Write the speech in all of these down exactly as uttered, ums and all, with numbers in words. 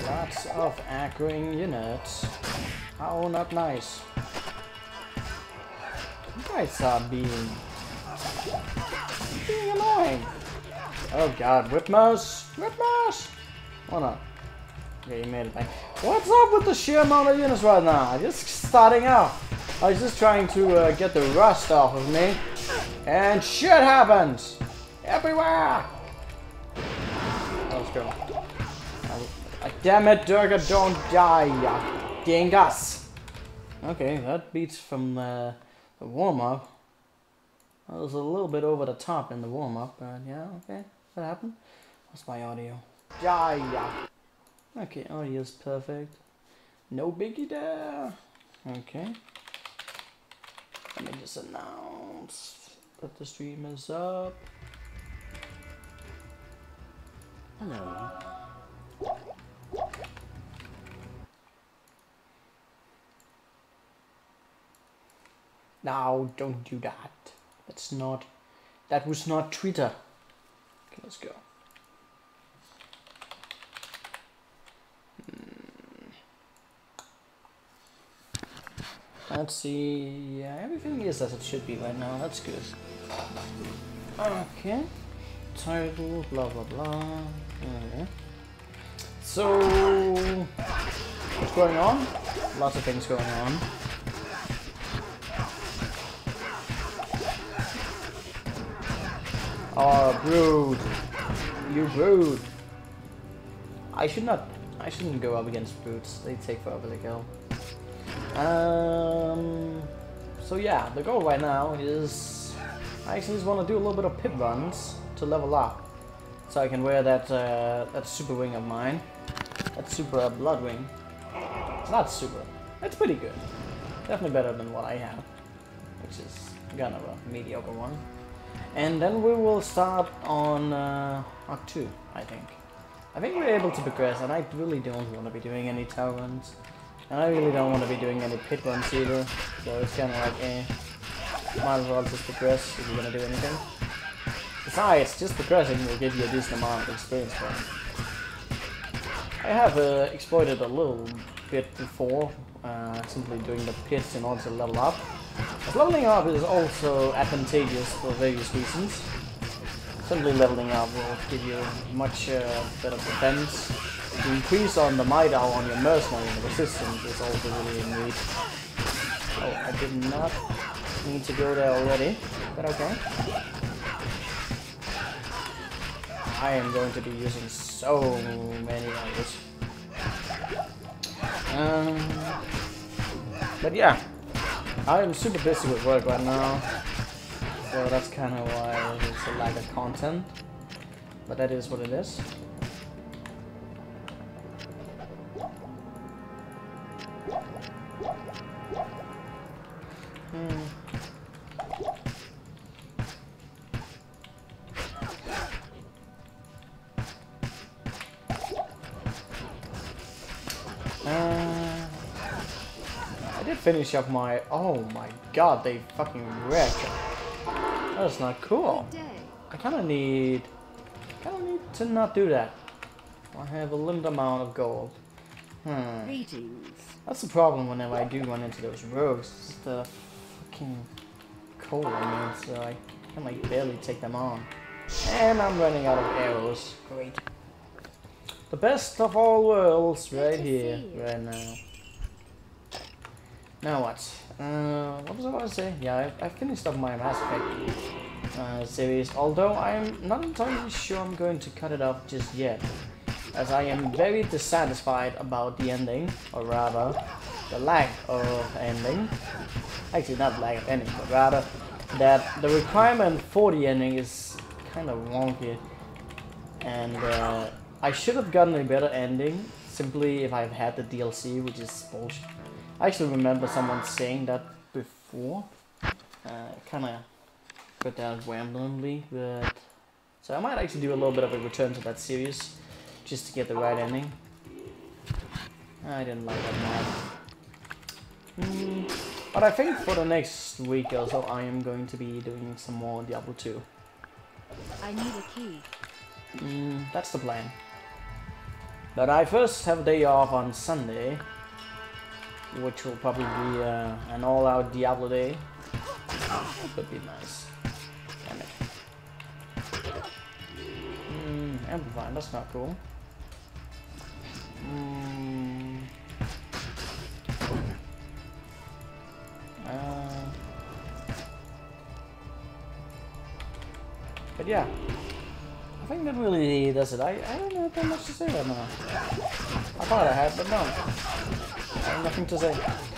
Lots of aggroing units. How not nice. You guys are being... being annoying. Oh god, whip mouse! Whip mouse! Oh no. Okay, you made it back. What's up with the sheer amount of units right now? Just starting out. I was just trying to uh, get the rust off of me. And shit happens! Everywhere! Let's go. Uh, damn it, Durga, don't die, dingus! Okay, that beats from uh, the warm-up. I was a little bit over the top in the warm-up, but yeah, okay. What happened? What's my audio? Die! Okay, audio's perfect. No biggie there. Okay. Let me just announce that the stream is up. Hello. No, don't do that. That's not... That was not Twitter. Okay, let's go. Hmm. Let's see... Yeah, everything is as it should be right now. That's good. Okay. Title, blah blah blah. Okay. So... What's going on? Lots of things going on. Oh, brood. You brood. I should not... I shouldn't go up against brutes. They take forever to kill. Um... So yeah, the goal right now is... I actually just want to do a little bit of pit runs to level up. So I can wear that, uh, that super wing of mine. That super uh, blood wing. It's not super. It's pretty good. Definitely better than what I have. Which is kind of a mediocre one. And then we will start on uh, Arc two, I think. I think we're able to progress, and I really don't want to be doing any tower runs. And I really don't want to be doing any pit runs either. So it's kind of like, eh, might as well just progress if you're going to do anything. Besides, just progressing will give you a decent amount of experience points. I have uh, exploited a little bit before, uh, simply doing the pits in order to level up. But leveling up is also advantageous for various reasons. Simply leveling up will give you much uh, better defense. The increase on the might on your mercenary and resistance is also really neat. Oh, I did not need to go there already, but okay. I am going to be using so many others. Um, but yeah. I am super busy with work right now, so that's kind of why it's a lack of content, but that is what it is. Hmm. Uh, I did finish up my... Oh my god, they fucking wrecked. That's not cool. I kind of need... kind of need to not do that. I have a limited amount of gold. Hmm. That's the problem whenever I do run into those rogues. It's the fucking cold I mean, so I can like barely take them on. And I'm running out of arrows. Great. The best of all worlds right here, right now. Now what? Uh, what was I about to say? Yeah, I, I finished up my Mass Effect uh, series, although I'm not entirely sure I'm going to cut it off just yet, as I am very dissatisfied about the ending, or rather, the lack of ending. Actually, not lack of ending, but rather that the requirement for the ending is kind of wonky, and uh, I should have gotten a better ending simply if I've had the D L C, which is bullshit. I actually remember someone saying that before. Uh, kind of got that randomly, but so I might actually do a little bit of a return to that series just to get the right ending. I didn't like that map. Mm, but I think for the next week or so, I am going to be doing some more Diablo two. I need a key. Mm, that's the plan. But I first have a day off on Sunday, which will probably be uh, an all-out Diablo day. That would be nice. Damn it. Mm, Amplifying, that's not cool. Mm. Uh, but yeah, I think that really does it. I, I don't have that much to say right now. I thought I had, but no. I have nothing to say.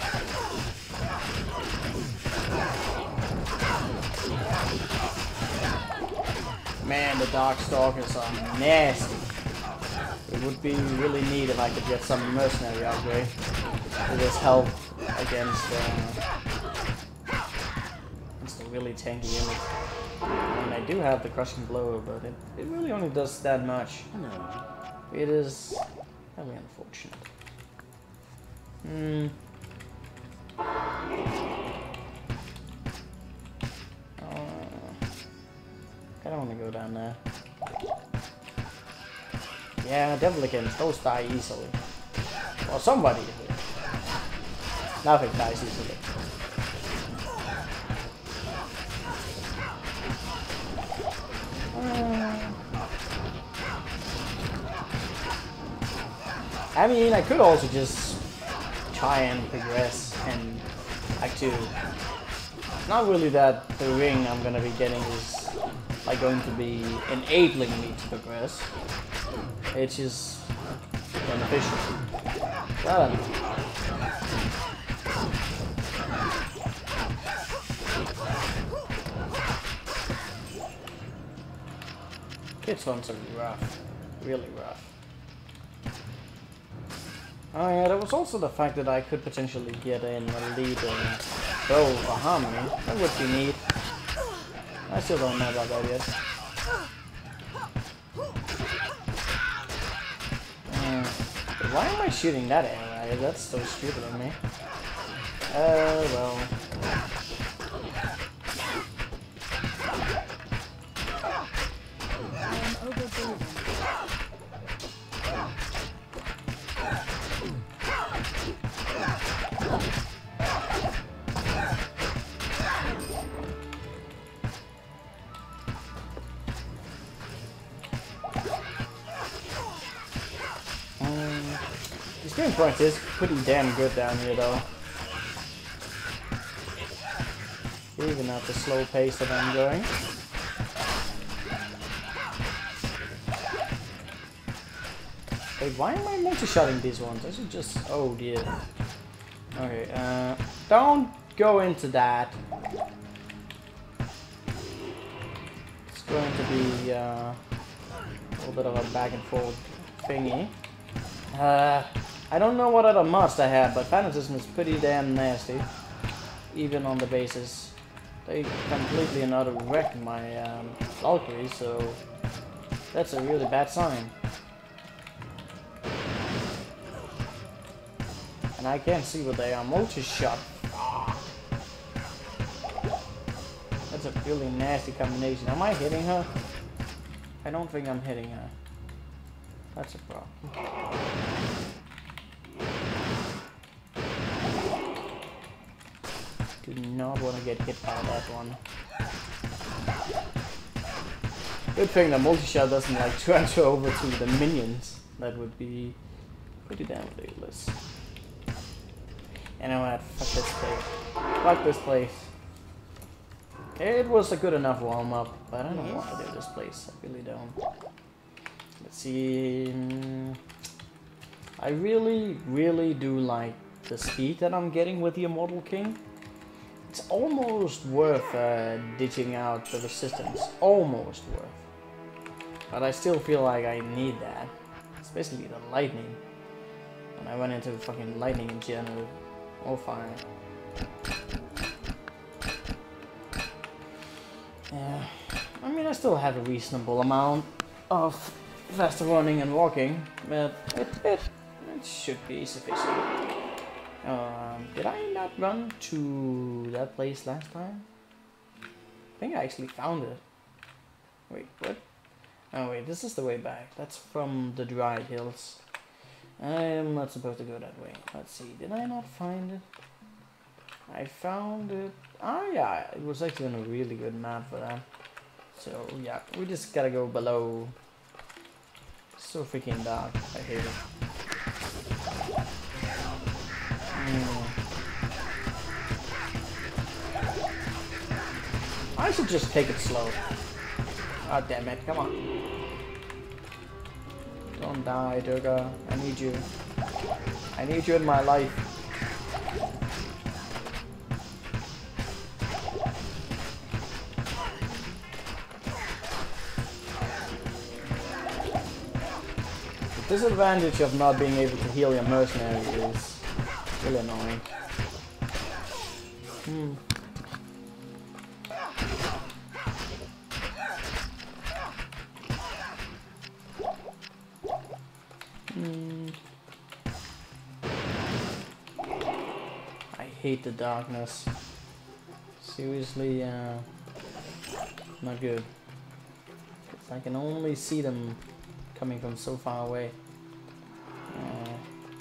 Man, the Darkstalkers are nasty. It would be really neat if I could get some mercenary upgrade to this help against, uh, against the really tanky unit. I mean, I do have the crushing blow, but it, it really only does that much. It is really unfortunate. Hmm. I don't want to go down there. Yeah, Devilikins, those die easily. Or somebody. Nothing dies easily. Uh, I mean, I could also just try and progress and Act two. Not really that the ring I'm gonna be getting is like going to be enabling me to progress. It's just beneficial. I don't know. Kids ones are rough. Really rough. Oh yeah, there was also the fact that I could potentially get in a lead and throw a harmony. That would be neat. I still don't know about that yet. Uh, why am I shooting that arrow? That's so stupid of me. Uh, well. Game points is pretty damn good down here though. Even at the slow pace that I'm going. Wait, why am I multi-shotting these ones? I should just... oh dear. Okay, uh... don't go into that. It's going to be uh, a little bit of a back and forth thingy. Uh... I don't know what other mods I have, but Fanatism is pretty damn nasty. Even on the bases. They completely and utterly wreck my um, Valkyrie, so that's a really bad sign. And I can't see what they are. Multi-shot. That's a really nasty combination. Am I hitting her? I don't think I'm hitting her. That's a problem. Do not want to get hit by that one. Good thing that multi-shot doesn't like transfer over to the minions. That would be pretty damn ridiculous. You know what? Fuck this place. Fuck this place. It was a good enough warm-up, but I don't want to do this place. I really don't. Let's see. I really, really do like the speed that I'm getting with the Immortal King. It's almost worth uh, ditching out the resistance. Almost worth. But I still feel like I need that. Especially the lightning. When I went into fucking lightning in general. Or fire. Yeah. I mean, I still have a reasonable amount of faster running and walking. But it, it, it should be sufficient. Um, did I not run to that place last time? I think I actually found it. Wait, what? Oh wait, this is the way back. That's from the Dry Hills. I am not supposed to go that way. Let's see, did I not find it? I found it. Ah, yeah, it was actually on a really good map for that. So, yeah, we just gotta go below. So freaking dark. I hate it. Mm. I should just take it slow. Ah, damn it, come on. Don't die, Durga. I need you. I need you in my life. The disadvantage of not being able to heal your mercenary is really annoying. Hmm. Hmm. I hate the darkness. Seriously, uh, not good. I can only see them coming from so far away. Uh,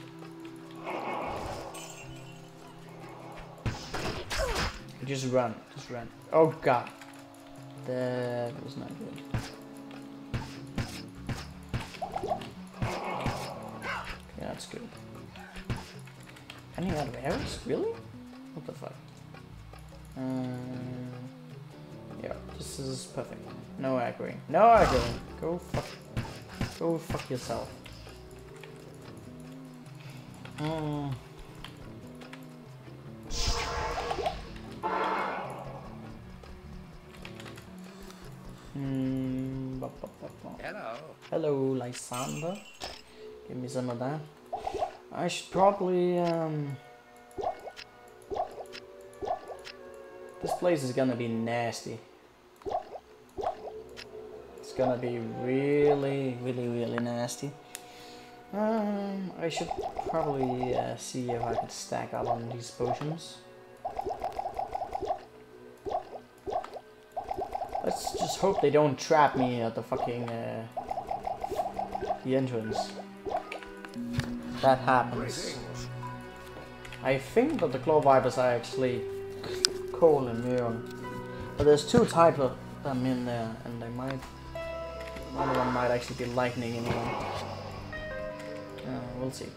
just run, just run. Oh god, that was not good. Okay, that's good. Running out of arrows? Really? What the fuck? Um, yeah, this is perfect. No aggroing. No aggroing. Go fuck. Go fuck yourself. Mm. Mm, ba, ba, ba, ba. Hello. Hello, Lysander. Give me some of that. I should probably um. This place is gonna be nasty. It's gonna be really, really, really nasty. Um, I should probably uh, see if I can stack up on these potions. Let's just hope they don't trap me at the fucking uh, the entrance. That happens. I think that the claw vipers are actually cold and immune, but there's two types of them in there, and they might. One of them might actually be lightning in one. Uh, we'll see.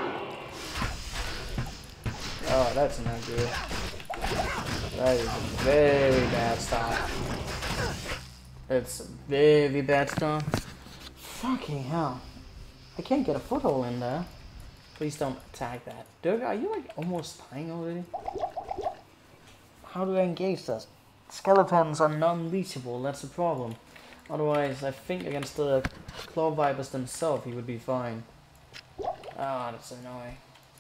Oh, that's not good. That is a very bad start. It's a very bad start. Fucking hell. I can't get a foothold in there. Please don't attack that. Durga, are you like almost dying already? How do I engage this? Skeletons are non-leechable, that's the problem. Otherwise, I think against the claw vipers themselves, he would be fine. Ah, oh, that's annoying.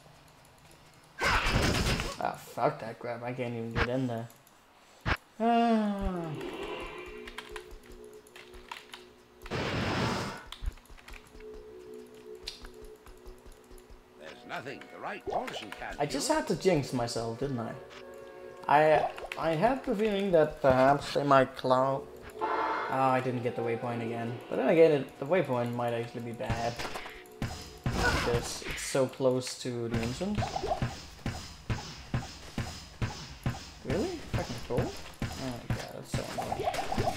Ah, fuck that crap. I can't even get in there. Ah. There's nothing the right portion can't I just do. had to jinx myself, didn't I? I I had the feeling that perhaps they might cloud. Ah, I didn't get the waypoint again. But then again, it, the waypoint might actually be bad. Because it's so close to the entrance. Really? Fucking cool? Oh my god, that's so annoying.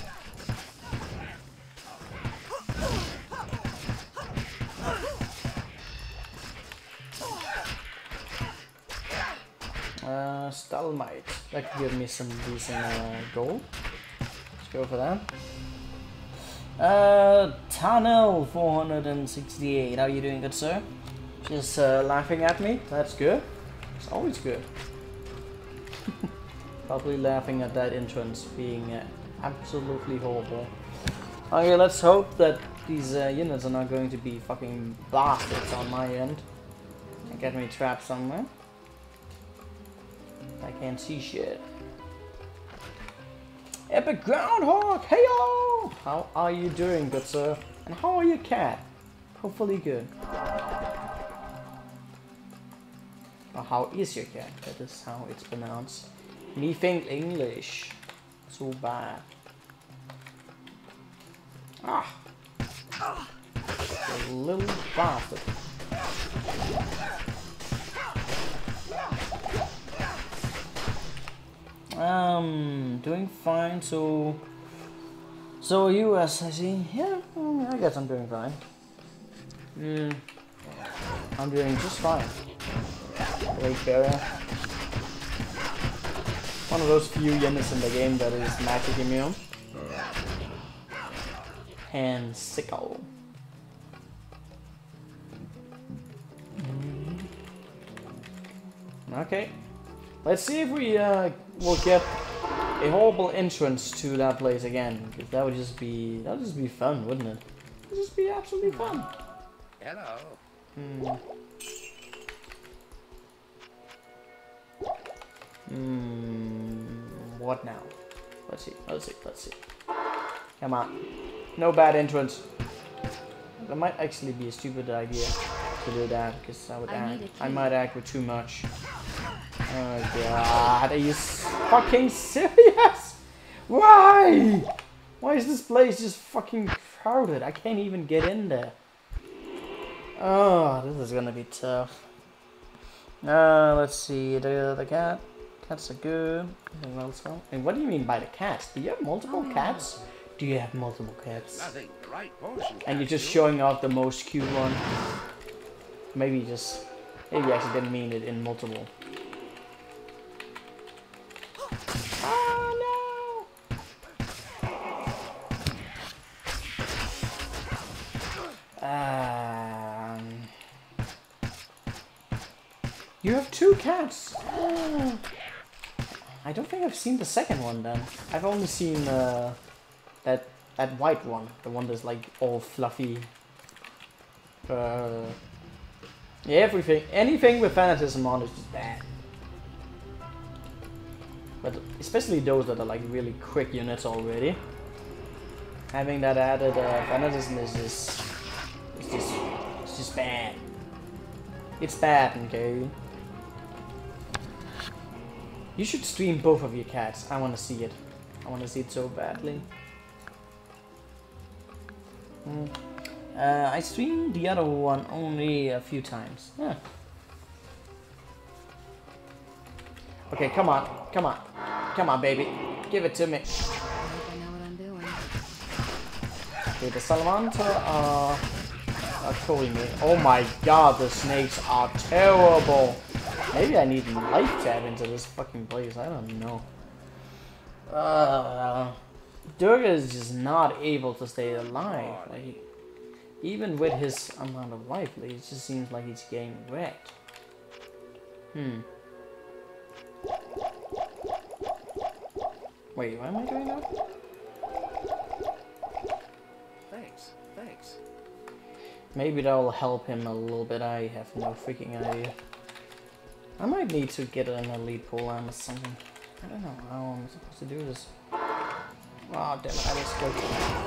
Uh, Stalmite. That could give me some decent uh, gold. Let's go for that. Uh, Tunnel four hundred sixty-eight. How are you doing, good sir? Just uh, laughing at me. That's good. It's always good. Probably laughing at that entrance being uh, absolutely horrible. Okay, let's hope that these uh, units are not going to be fucking bastards on my end and get me trapped somewhere. I can't see shit. Epic Groundhog! Heyo! How are you doing, good sir? And how are your cat? Hopefully good. Or how is your cat? That is how it's pronounced. Me think English. So bad. Ah! You little bastard. Um, doing fine. So, so you, as I see, yeah, mm, I guess I'm doing fine. Hmm, I'm doing just fine. Great barrier. One of those few units in the game that is magic immune. And sickle. Okay, let's see if we uh, will get a horrible entrance to that place again, because that would just be that would just be fun, wouldn't it? It would just be absolutely fun. Hello. Hmm. Hmm. What now? Let's see. Let's see. Let's see. Come on. No bad entrance. That might actually be a stupid idea to do that, because I would I act. need a I key. might act with too much. Oh god, are you fucking serious? Why? Why is this place just fucking crowded? I can't even get in there. Oh, this is gonna be tough. Uh, let's see. The the cat. Cats are good. Anything else? And what do you mean by the cats? Do you have multiple Oh. cats? Do you have multiple cats? I think the right portion. And you're just capsule. showing off the most cute one. Maybe just. Maybe you actually didn't mean it in multiple. Oh no! Um, you have two cats. I don't think I've seen the second one then. I've only seen uh, that that white one, the one that's like all fluffy. Uh, yeah, everything, anything with fanatism on is just bad. But especially those that are like really quick units already. Having that added uh, fanatism is just, it's just, it's just bad. It's bad, okay? You should stream both of your cats. I want to see it. I want to see it so badly. Mm. Uh, I streamed the other one only a few times. Yeah. Okay, come on, come on, come on, baby, give it to me. I hope I know what I'm doing. Okay, the Salamander are, are killing me. Oh my god, the snakes are terrible. Maybe I need life tab into this fucking place. I don't know. Uh, Durga is just not able to stay alive. Like, even with his amount of life, like, it just seems like he's getting wrecked. Hmm. Wait, why am I doing that? Thanks. Thanks. Maybe that'll help him a little bit. I have no freaking idea. I might need to get an elite pull arm or something. I don't know how I'm supposed to do this. Oh, damn it, I just go.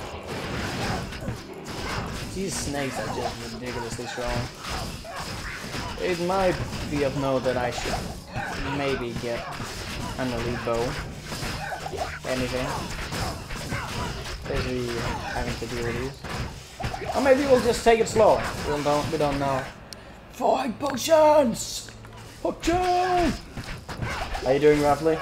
These snakes are just ridiculously strong. It might be of note that I should maybe get an elite bow. Anything. Basically having to deal with these. Or maybe we'll just take it slow. We don't, we don't know. Five potions! Potion! How you doing, roughly?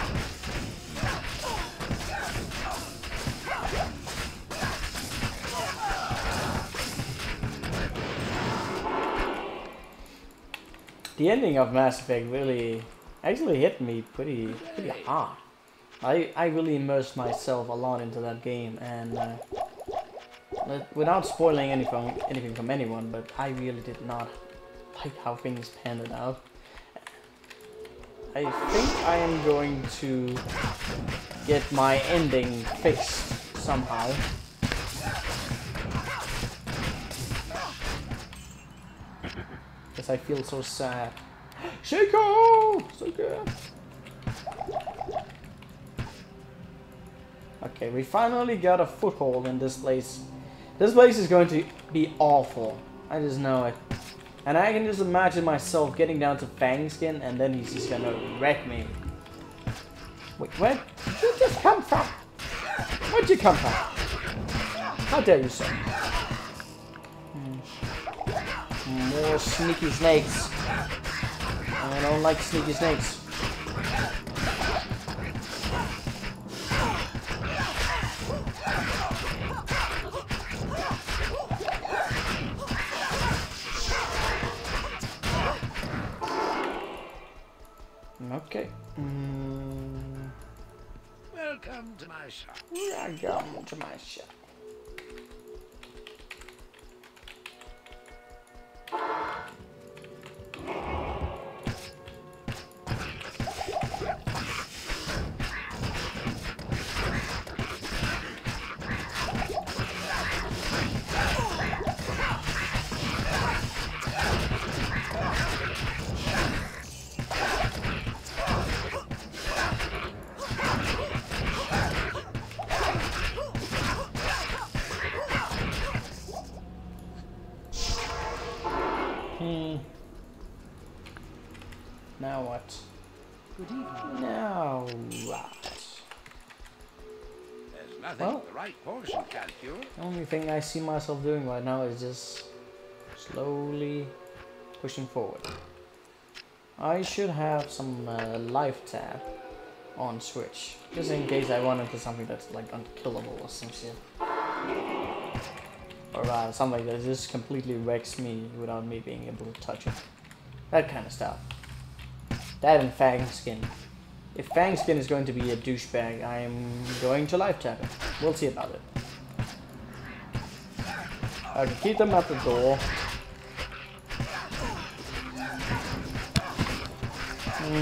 The ending of Mass Effect really actually hit me pretty pretty hard. I, I really immersed myself a lot into that game, and uh, without spoiling anything, anything from anyone, but I really did not like how things panned out. I think I am going to get my ending fixed somehow. Because I feel so sad. Shaco! So good! Okay, we finally got a foothold in this place. This place is going to be awful. I just know it. And I can just imagine myself getting down to Fangskin and then he's just gonna wreck me. Wait, where did you just come from? Where'd you come from? How dare you, sir? Hmm. More sneaky snakes. I don't like sneaky snakes. Okay. Mm. Welcome to my shop. Welcome to my shop. Hmm. Now what? Good evening. Now what? There's nothing Well. the right portion can't cure. The only thing I see myself doing right now is just slowly pushing forward. I should have some uh, life tab on Switch, just in case I run into something that's like unkillable or some shit. Or uh, something that just completely wrecks me without me being able to touch it. That kind of stuff. That and Fang Skin. If Fang Skin is going to be a douchebag, I'm going to life tap it. We'll see about it. I can keep them at the door. Mm.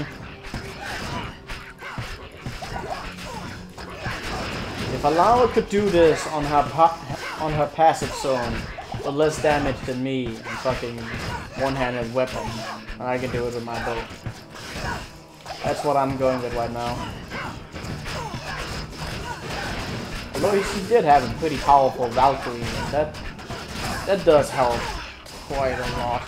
If Alana could do this on her pa on her passive zone with less damage than me and fucking one-handed weapon, I can do it with my bow. That's what I'm going with right now. Although she did have a pretty powerful Valkyrie, that that does help quite a lot.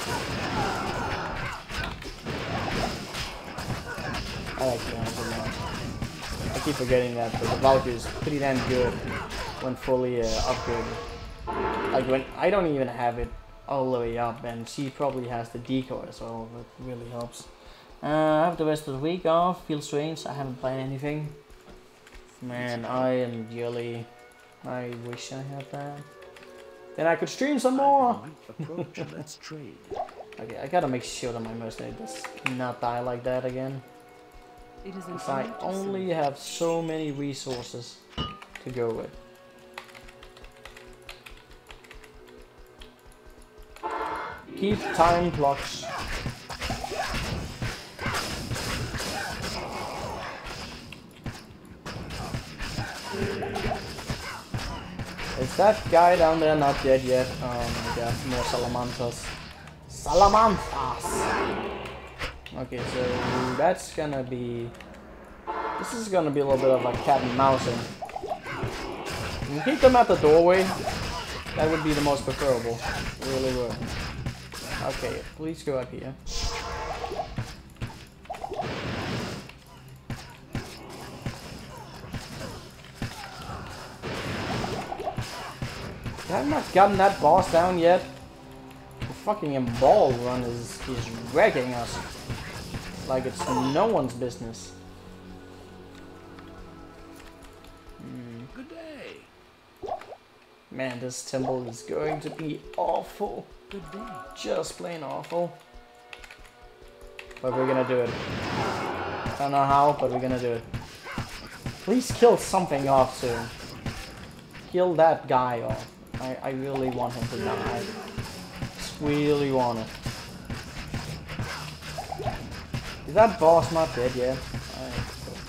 I like the Valkyrie a lot. I keep forgetting that, but the Valkyrie is pretty damn good when fully uh, upgraded. Like when I don't even have it all the way up, and she probably has the decoy as well. That really helps. Uh, I have the rest of the week off. Feels strange. I haven't played anything. Man, I am really. I wish I had that. Then I could stream some more. Approach and let's trade. Okay, I gotta make sure that my mercenary does not die like that again. It is an Because I honor to only serve. have so many resources to go with. Keep time blocks. Is that guy down there not dead yet? Oh my god, more salamanders. Salamanders! Okay, so that's gonna be... This is gonna be a little bit of a cat and mousing. Can you keep them at the doorway? That would be the most preferable. Really would. Okay, please go up here. I have not gotten that boss down yet. The fucking ball run is, is wrecking us. Like it's no one's business. Hmm. Good day. Man, this temple is going to be awful. Good day. Just plain awful. But we're gonna do it. I don't know how, but we're gonna do it. Please kill something off soon. Kill that guy off. I, I really want him to die. Just really want it. Is that boss not dead yet? I hope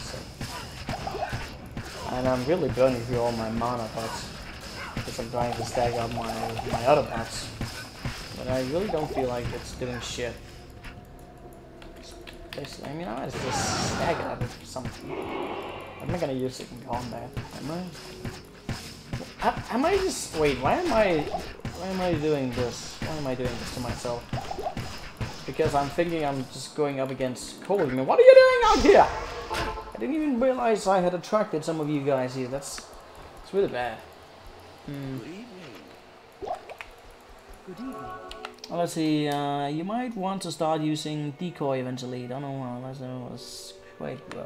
so. And I'm really burning through all my mana pots. Because I'm trying to stack up my, my other pots. But I really don't feel like it's doing shit. Basically, I mean, I might just stack it up with something. I'm not gonna use it in combat, am I? I? Am I just... Wait, why am I... Why am I doing this? Why am I doing this to myself? Because I'm thinking I'm just going up against Cole. I mean, what are you doing out here? I didn't even realize I had attracted some of you guys here. That's... It's really bad. Hmm. Good evening. Good evening. Well, let's see, uh, you might want to start using decoy eventually. Don't know why, unless it was quite rough.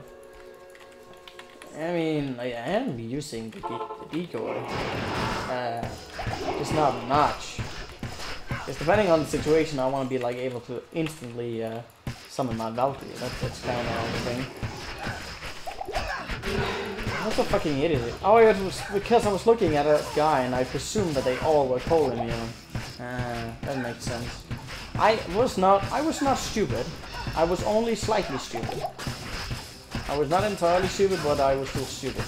I mean, I am using the, the decoy. Uh, just not much. Because depending on the situation, I want to be like able to instantly uh, summon my Valkyrie. That, that's kind of the thing. What a fucking idiot. Oh, it was because I was looking at a guy and I presumed that they all were Poland, you know. Ah, that makes sense. I was not, I was not stupid. I was only slightly stupid. I was not entirely stupid, but I was still stupid.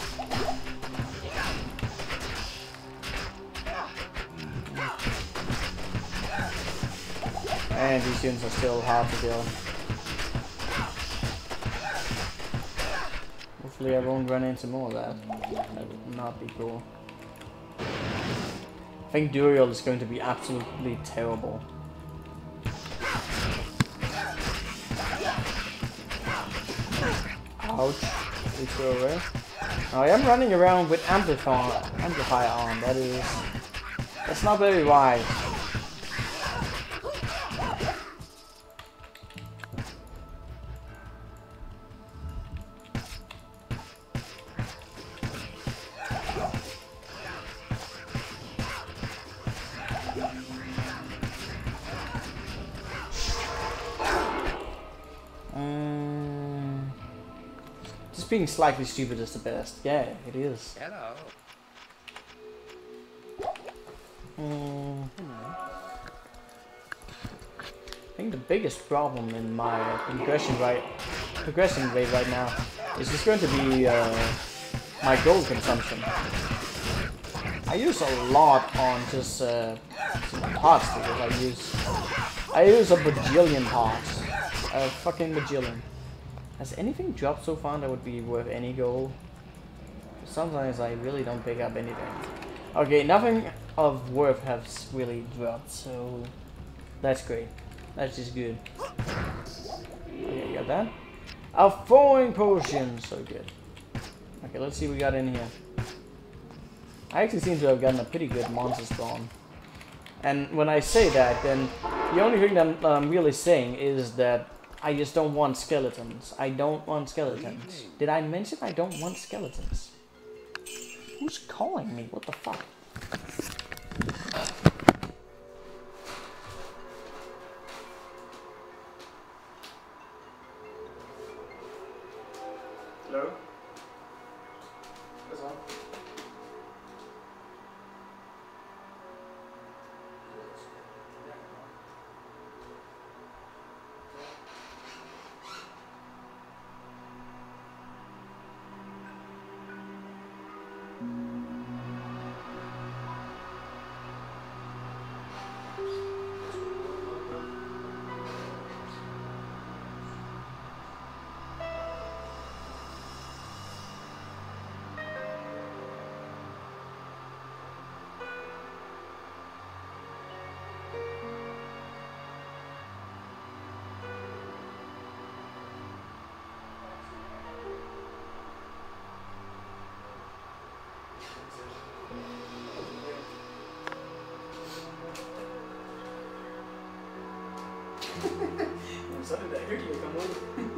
And these units are still hard to kill. Hopefully I won't run into more of that. That would not be cool. I think Duriel is going to be absolutely terrible. Ouch. Please go away. Now, I am running around with amplifier, amplifier on. That is... That's not very wise. Being slightly stupid is the best. Yeah, it is. Hello. Mm. I think the biggest problem in my progression right, progression rate right now is just going to be uh, my gold consumption. I use a lot on just uh, pots because I use I use a bajillion pots, a fucking bajillion. Has anything dropped so far that would be worth any gold? Sometimes I really don't pick up anything. Okay, nothing of worth has really dropped, so that's great. That's just good. Okay, got that. A falling potion, so good. Okay, let's see what we got in here. I actually seem to have gotten a pretty good monster spawn. And when I say that, then the only thing that I'm really saying is that I just don't want skeletons. I don't want skeletons. Did I mention I don't want skeletons? Who's calling me? What the fuck? Hello? What's on? Så er det da hyggeligt at komme ud.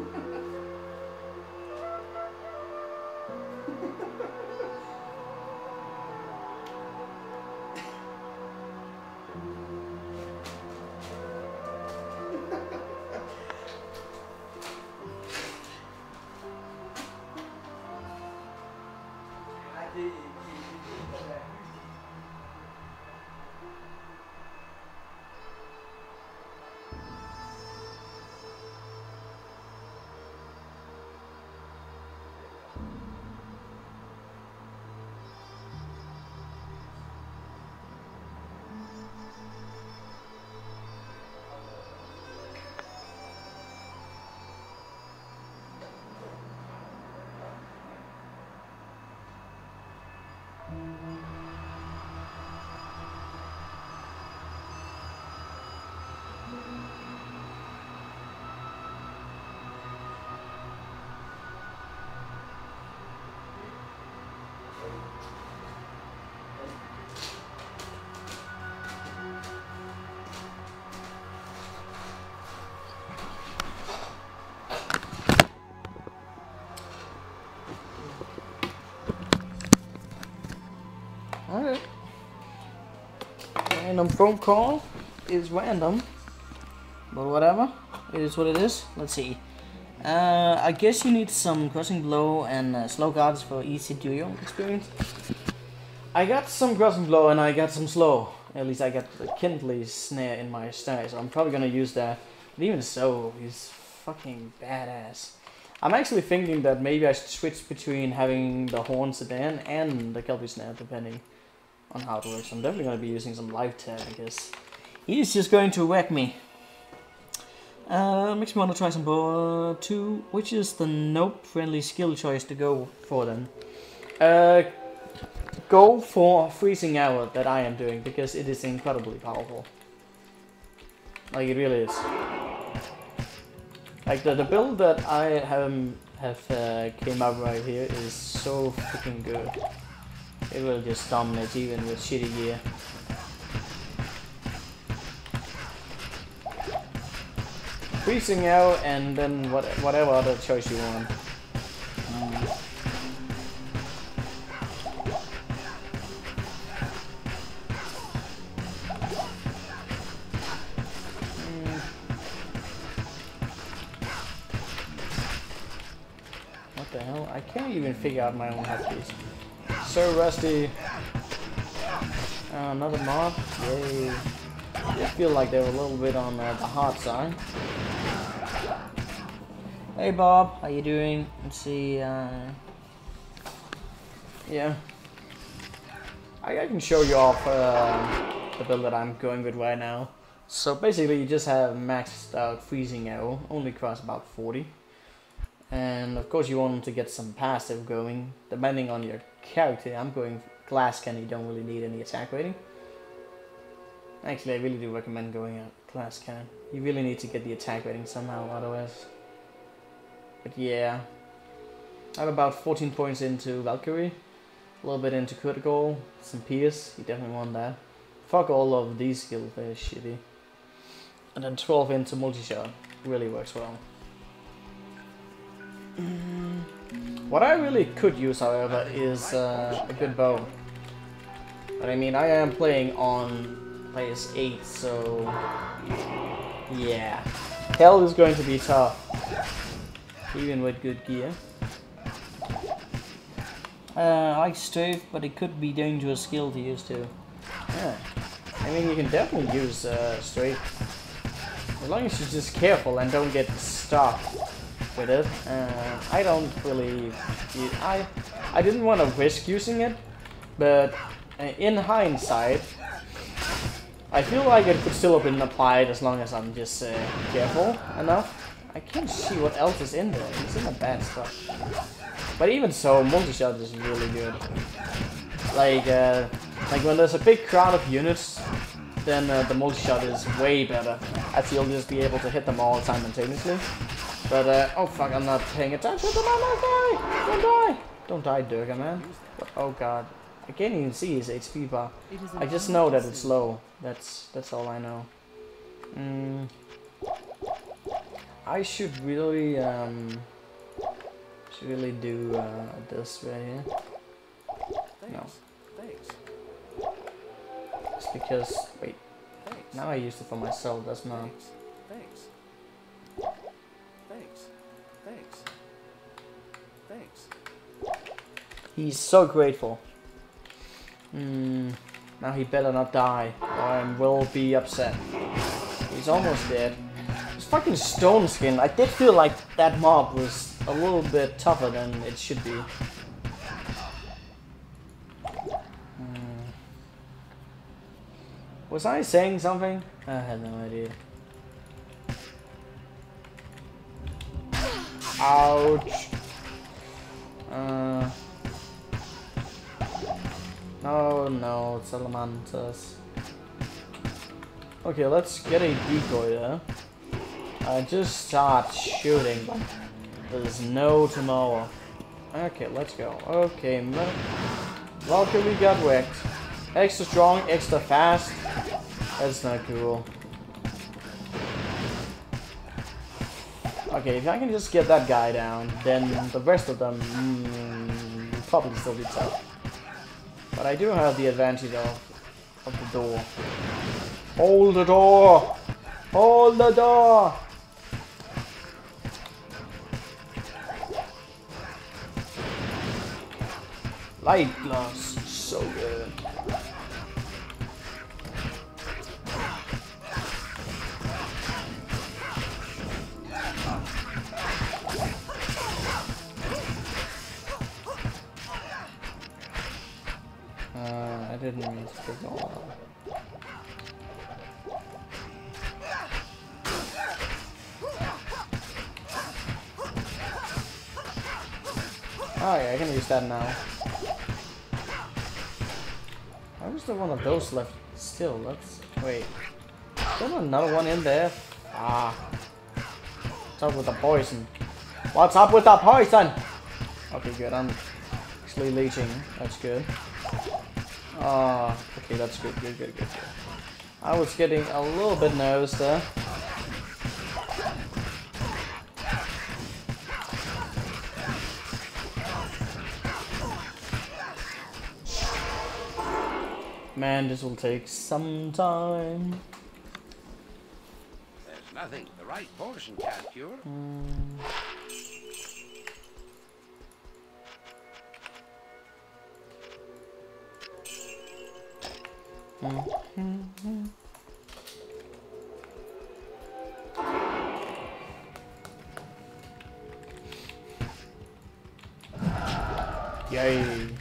Alright. Random phone call is random, but whatever. it is what it is. Let's see. Uh, I guess you need some Crushing Blow and uh, Slow Guards for easy duo experience. I got some Crushing Blow and I got some Slow. At least I got the Kindly Snare in my stash, so I'm probably gonna use that. But even so, he's fucking badass. I'm actually thinking that maybe I should switch between having the Horn Sedan and the Kelpie Snare, depending on how it works. I'm definitely gonna be using some Life Tag, I guess. He's just going to whack me. Uh, makes me want to try some Boa two. Which is the nope friendly skill choice to go for then? Uh, go for Freezing Hour that I am doing, because it is incredibly powerful. Like, it really is. Like, the, the build that I have, have uh, came up right here is so freaking good. It will just dominate even with shitty gear. Freezing out and then what, whatever other choice you want. Mm. Mm. What the hell? I can't even figure out my own hotkeys. So rusty. Uh, another mob. Yay. I feel like they were a little bit on uh, the hard side. Hey Bob, how you doing? Let's see. Uh, yeah, I, I can show you off uh, the build that I'm going with right now. So basically, you just have maxed out Freezing Arrow, only costs about forty, and of course you want to get some passive going. Depending on your character, I'm going Glass Cannon. You don't really need any attack rating. Actually, I really do recommend going out Glass Cannon. You really need to get the attack rating somehow, otherwise. But yeah, I'm about fourteen points into Valkyrie, a little bit into Critical, some Pierce, you definitely want that. Fuck all of these skills, they're shitty. And then twelve into Multi-Shot, really works well. Mm. What I really could use, however, is uh, a good bow. But I mean, I am playing on P S eight, so yeah, hell is going to be tough. Even with good gear. Uh, I like Strafe, but it could be dangerous skill to use too. Yeah. I mean, you can definitely use uh, Strafe. As long as you're just careful and don't get stuck with it. Uh, I don't really... I, I didn't want to risk using it, but uh, in hindsight, I feel like it could still have been applied as long as I'm just uh, careful enough. I can't see what else is in there. It's in the bad stuff. But even so, Multi-Shot is really good. Like, uh, like when there's a big crowd of units, then uh, the Multi-Shot is way better, as you'll just be able to hit them all simultaneously. But uh, oh fuck, I'm not paying attention to my die! Don't die! Don't die, Durga, man. But, oh god, I can't even see his H P bar. I just know that it's low. That's that's all I know. Mm. I should really, um, should really do uh, this right here. No. Thanks. It's because, wait, Thanks. now I used it for myself, that's not. Thanks. Thanks. Thanks. Thanks. He's so grateful. Hmm, now he better not die, or I will be upset. He's almost dead. Fucking Stone Skin. I did feel like that mob was a little bit tougher than it should be. Hmm. Was I saying something? I had no idea. Ouch. Uh. Oh no, Salamanders. Okay, let's get a decoy there. I just start shooting, but there's no tomorrow. Okay, let's go. Okay, Valkyrie got wrecked. Extra strong, extra fast. That's not cool. Okay, if I can just get that guy down, then the rest of them mm, will probably still be tough. But I do have the advantage of, of the door. Hold the door! Hold the door! Light gloves, so good. Uh, I didn't mean to pick all of them. Oh yeah, I can use that now. Why was there one of those left still? Let's wait. Is there another one in there? Ah. What's up with the poison? What's up with the poison? Okay, good. I'm actually leeching. That's good. Ah, uh, okay, that's good, good, good, good, good. I was getting a little bit nervous there. Man, this will take some time. There's nothing the right potion can't cure. Mm. Mm-hmm. Yay.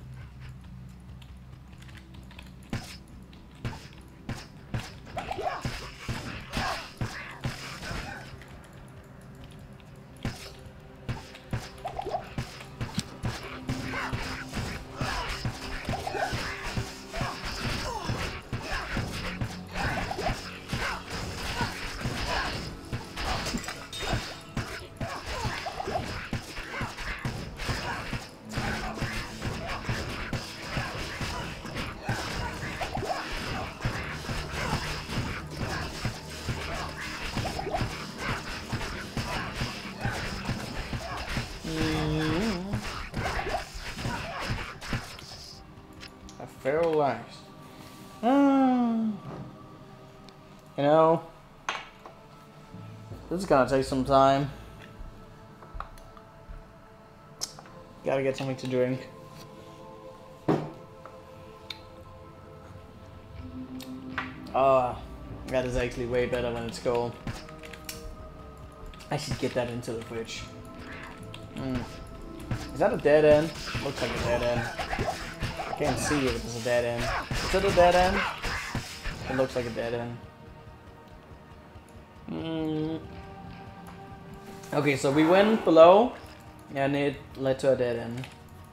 Feral lives. Mm. You know, this is gonna take some time. Gotta get something to drink. Ah, that is actually way better when it's cold. I should get that into the fridge. Mm. Is that a dead end? Looks like a dead end. I can't see if it's a dead end. Is it a dead end? It looks like a dead end. Mm. Okay, so we went below and it led to a dead end.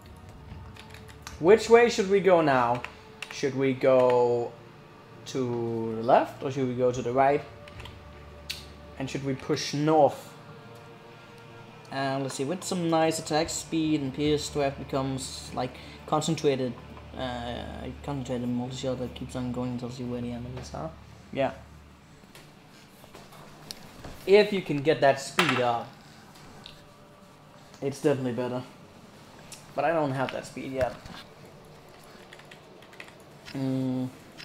Which way should we go now? Should we go to the left or should we go to the right? And should we push north? Uh, let's see, with some nice attack speed and pierce strap becomes like concentrated uh, concentrated multi-shot that keeps on going until see where the enemies are. Yeah. If you can get that speed up, it's definitely better. But I don't have that speed yet. Mm.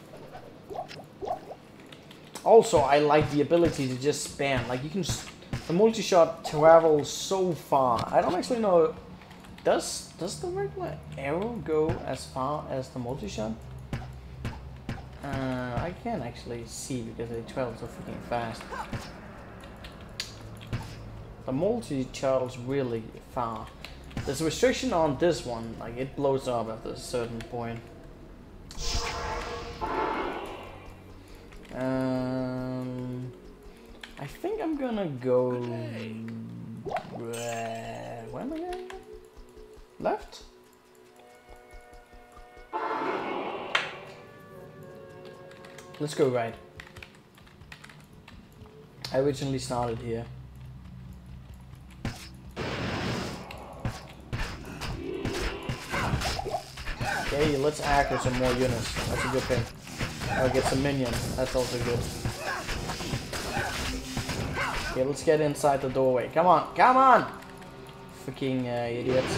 Also, I like the ability to just spam. Like you can, the multi-shot travels so far. I don't actually know. Does does the regular arrow go as far as the multi-shot? Uh, I can't actually see because they travel so freaking fast. The multi travels really far. There's a restriction on this one, like it blows up at a certain point. Um, I think I'm gonna go. Uh, where am I going? Left? Let's go right. I originally started here. Okay, let's aggro some more units. That's a good thing. I'll get some minions. That's also good. Okay, let's get inside the doorway. Come on, come on! Freaking uh, idiots.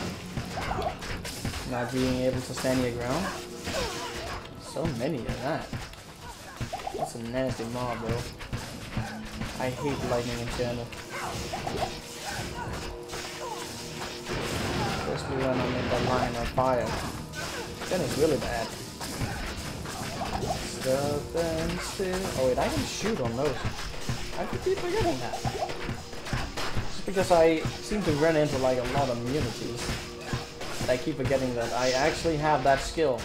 Not being able to stand your ground. So many of that. That's a nasty mob, bro. I hate lightning in channel. Let's especially when I'm in the line of fire. Then it's really bad. Stop and still. Oh wait, I can shoot on those. I keep forgetting that. Just because I seem to run into like a lot of immunities. But I keep forgetting that I actually have that skill.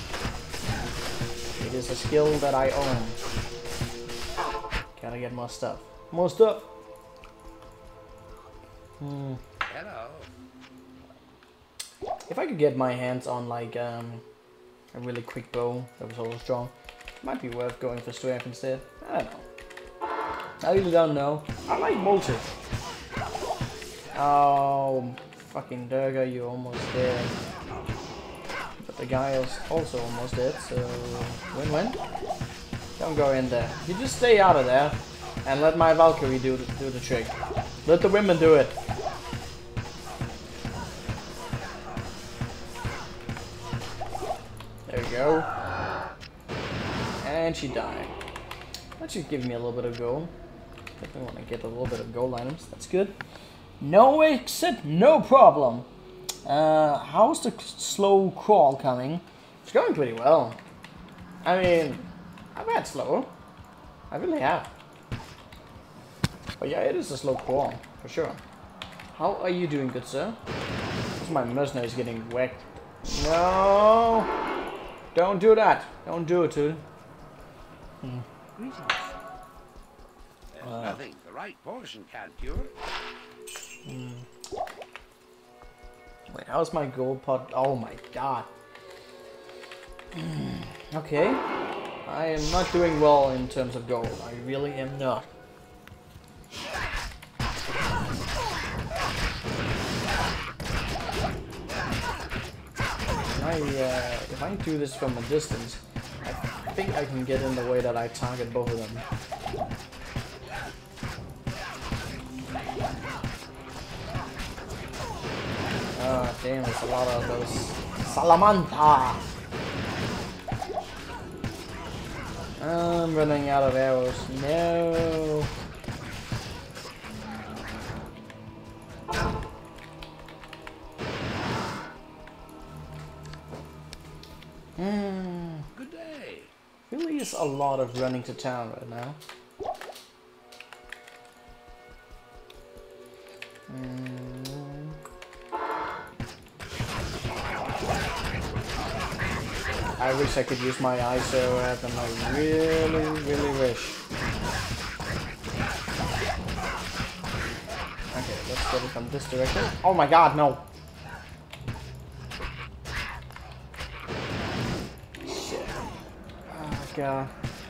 It is a skill that I own. Gotta get more stuff. More stuff! Hmm. Hello. If I could get my hands on like um, a really quick bow that was also strong, it might be worth going for strength instead. I don't know. I really don't know. I like multi. Oh, fucking Durga, you're almost dead. But the guy is also almost dead, so win-win. Don't go in there. You just stay out of there and let my Valkyrie do the, do the trick. Let the women do it. There we go. And she died. That should give me a little bit of gold. Definitely want to get a little bit of gold items. That's good. No exit, no problem. Uh, how's the slow crawl coming? It's going pretty well. I mean, I've had slow. I really have. But yeah, it is a slow crawl, for sure. How are you doing, good sir? My mercenary is getting whacked. No! Don't do that. Don't do it, dude. Hmm. Greetings. There's Uh. nothing the right potion can't cure. Hmm. Wait, how's my gold pot? Oh my god. Okay. I am not doing well in terms of gold. I really am not. I, uh, if I do this from a distance, I think I can get in the way that I target both of them. Ah, damn, there's a lot of those Salamanta! I'm running out of arrows. No! Hmm. Good day. Really is a lot of running to town right now. Mm. I wish I could use my I S O at them. I really, really wish. Okay, let's get it from this direction. Oh my god, no! Shit. Oh god.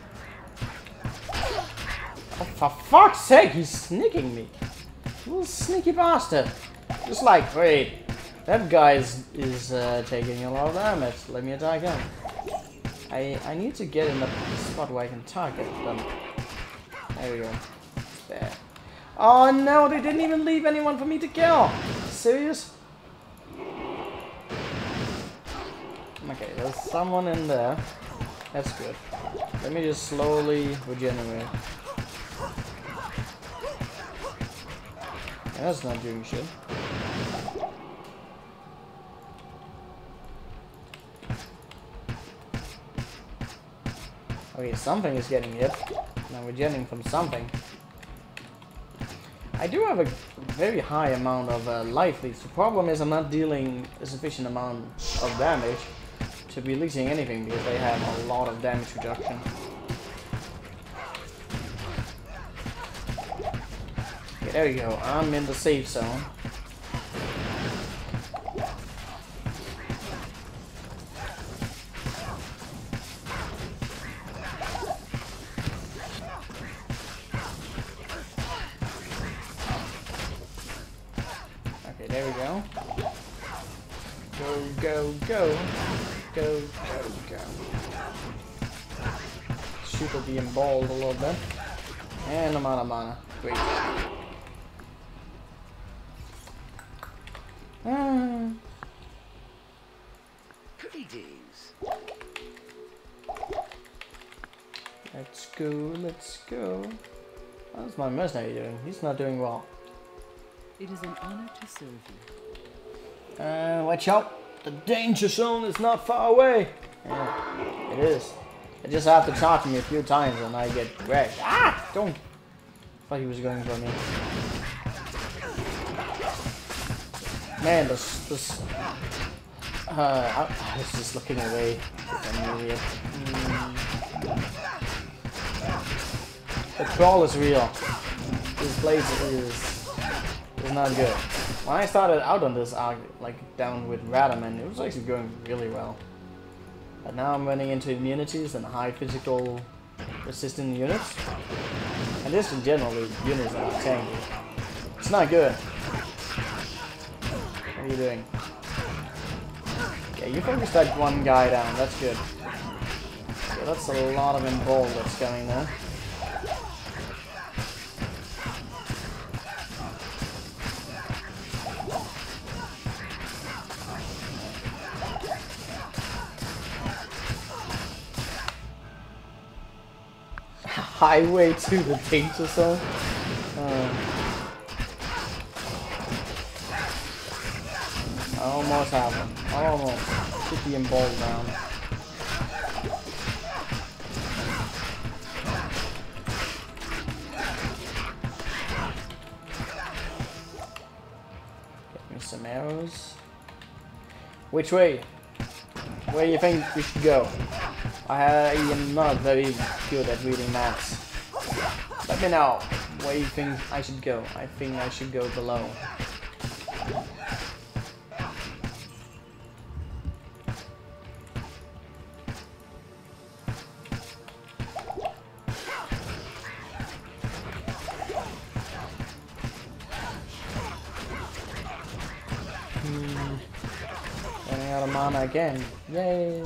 Oh, for fuck's sake, he's sneaking me. Little sneaky bastard. Just like, wait, that guy is, is uh, taking a lot of damage. Let me attack him. I, I need to get in a spot where I can target them. There we go. There. Oh no, they didn't even leave anyone for me to kill. Serious? Okay, there's someone in there. That's good. Let me just slowly regenerate. That's not doing shit. Okay, something is getting hit. Now we're getting from something. I do have a very high amount of uh, life leads. The problem is I'm not dealing a sufficient amount of damage to be leeching anything because they have a lot of damage reduction. Okay, there you go. I'm in the safe zone. Okay, there we go. Go, go, go. Go, go, go. Shoot will be emballed a little bit. And I'm out of mana. Great. Ah. Greetings. Let's go, let's go. How's my mercenary doing? He's not doing well. It is an honor to serve you. Uh, watch out! The danger zone is not far away! Yeah, it is. I just have to charge me a few times and I get wrecked. Ah! Don't! Thought he was going for me. Man, this... this uh, I, I was just looking away. I'm an idiot. Mm. The crawl is real. This place is, is not good. When I started out on this arc, like down with Radaman, it was actually going really well. But now I'm running into immunities and high physical resistant units. And just in general, the units are tanky. It's not good. What are you doing? Okay, you focused that one guy down, that's good. So that's a lot of involved that's coming there. Highway to the danger zone. Uh, almost happened. Almost. Get the involved down. Get me some arrows. Which way? Where do you think we should go? I am not very good at reading maps. Let me know where you think I should go. I think I should go below. Hmm. Running out of mana again. Yay!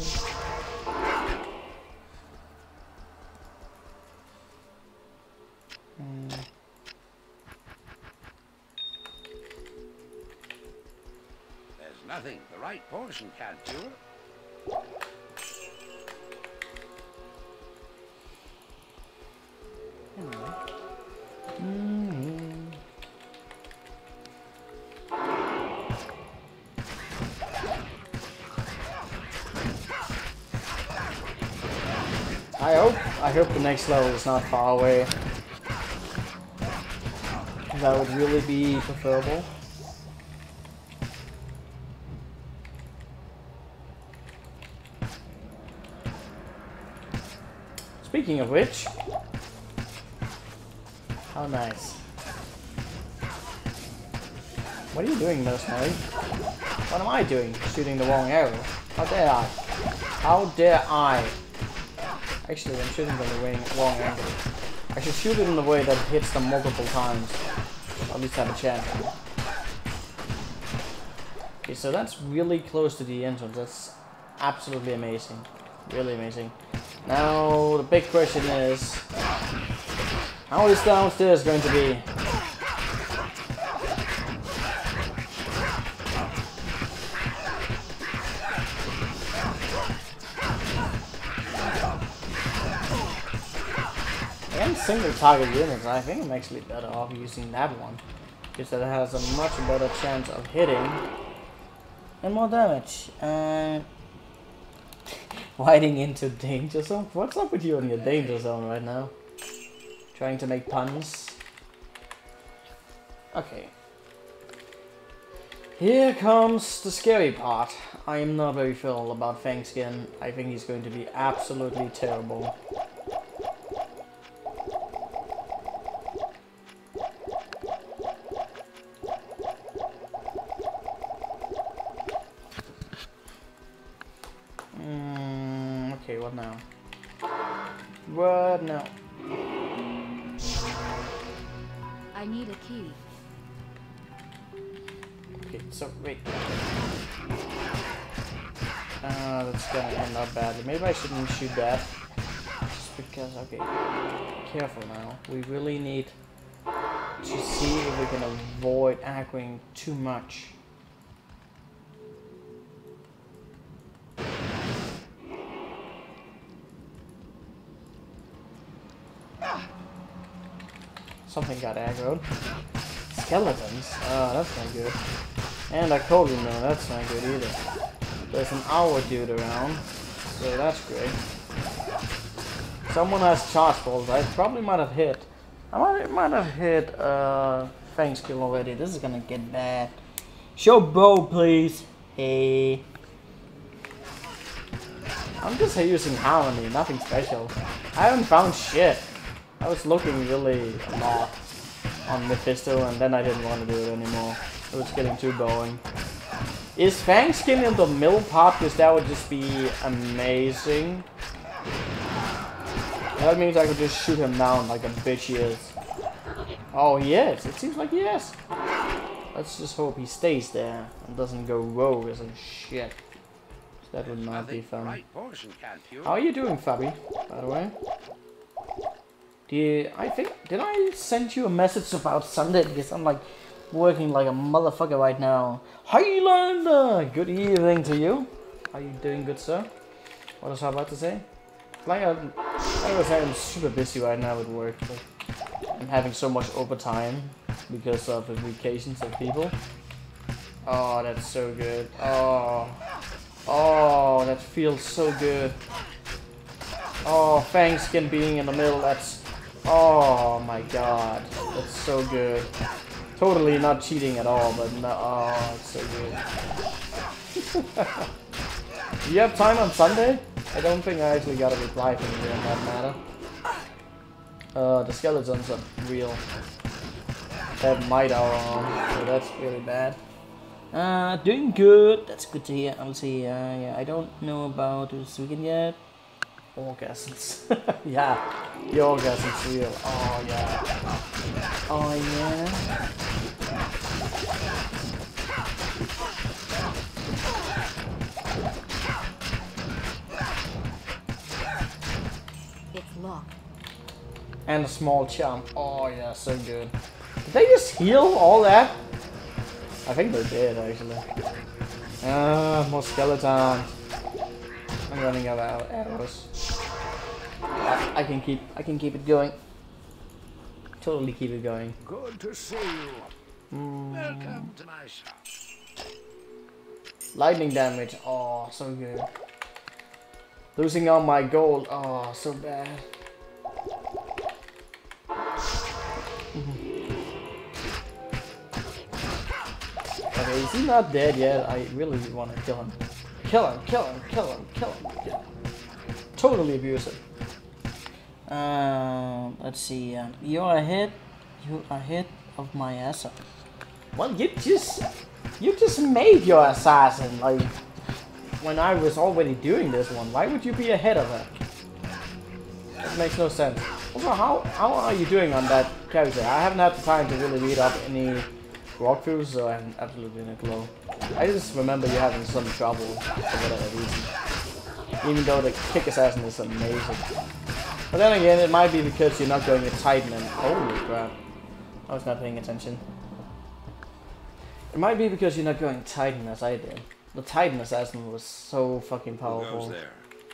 Nothing the right portion can't cure. Mm-hmm. I hope I hope the next level is not far away. That would really be preferable. Speaking of which, how nice. What are you doing, mercenary? What am I doing? Shooting the wrong arrow. How dare I? How dare I? Actually, I'm shooting from the wrong angle. I should shoot it in the way that hits them multiple times. At least have a chance. Okay, so that's really close to the entrance. That's absolutely amazing. Really amazing. Now, the big question is, how is downstairs going to be? And single target units, I think I'm actually better off using that one, because that has a much better chance of hitting and more damage. Uh, Wading into danger zone? What's up with you in your danger zone right now? Trying to make puns? Okay. Here comes the scary part. I am not very sure about Fangskin. I think he's going to be absolutely terrible. Okay, what now? What now? I need a key. Okay, so wait. Uh, that's gonna end up badly. Maybe I shouldn't shoot that. Just because, okay. Careful now. We really need to see if we can avoid aggroing too much. Something got aggroed. Skeletons? Oh, that's not good. And I told you no, that's not good either. There's an hour dude around, so that's great. Someone has charge balls. I probably might have hit. I might, might have hit uh, Fang skill already. This is gonna get bad. Show bow, please. Hey. I'm just using Harmony, nothing special. I haven't found shit. I was looking really a lot on Mephisto, and then I didn't want to do it anymore. It was getting too boring. Is Fang skin in the middle part? Because that would just be amazing. That means I could just shoot him down like a bitch he is. Oh, he is. It seems like he is. Let's just hope he stays there and doesn't go rogue as a shit. That would not be fun. Right portion can't cure. How are you doing, Fabi? By the way. Did I think did I send you a message about Sunday? Because I'm like working like a motherfucker right now. Highlander! Good evening to you. How you doing, good sir? What was I about to say? Like I'm, I was saying I'm super busy right now at work. But I'm having so much overtime because of the vacations of people. Oh, that's so good. Oh, oh, that feels so good. Oh, Fang skin being in the middle. That's, oh my god, that's so good. Totally not cheating at all, but no, oh, it's so good. Do you have time on Sunday? I don't think I actually got a reply from you on that matter. Uh, the skeletons are real. They have might hour on, so that's really bad. Uh, doing good. That's good to hear. I'll see. Uh, yeah, I don't know about this weekend yet. Orgasms. Yeah, the orgasms real. Oh yeah. Oh yeah. It's locked. And a small chump. Oh yeah, so good. Did they just heal all that? I think they did actually. Ah, more skeletons. I'm running out of arrows. I, I can keep. I can keep it going. Totally keep it going. Good to see you. Mm. Welcome to my shop. Lightning damage. Oh, so good. Losing all my gold. Oh, so bad. Okay, is he not dead yet? I really want to kill him. Kill him, kill him, kill him, kill him. Yeah. Totally abusive. Um, let's see. Uh, you're ahead. You are ahead of my assassin. Well, you just you just made your assassin like when I was already doing this one. Why would you be ahead of her? That makes no sense. Also, how how are you doing on that character? I haven't had the time to really read up any walkthroughs, so I have absolutely no clue. I just remember you having some trouble for whatever reason. Even though the kick assassin is amazing. But then again, it might be because you're not going with Titan and holy crap. I was not paying attention. It might be because you're not going Titan as I did. The Titan assassin was so fucking powerful. Who goes there?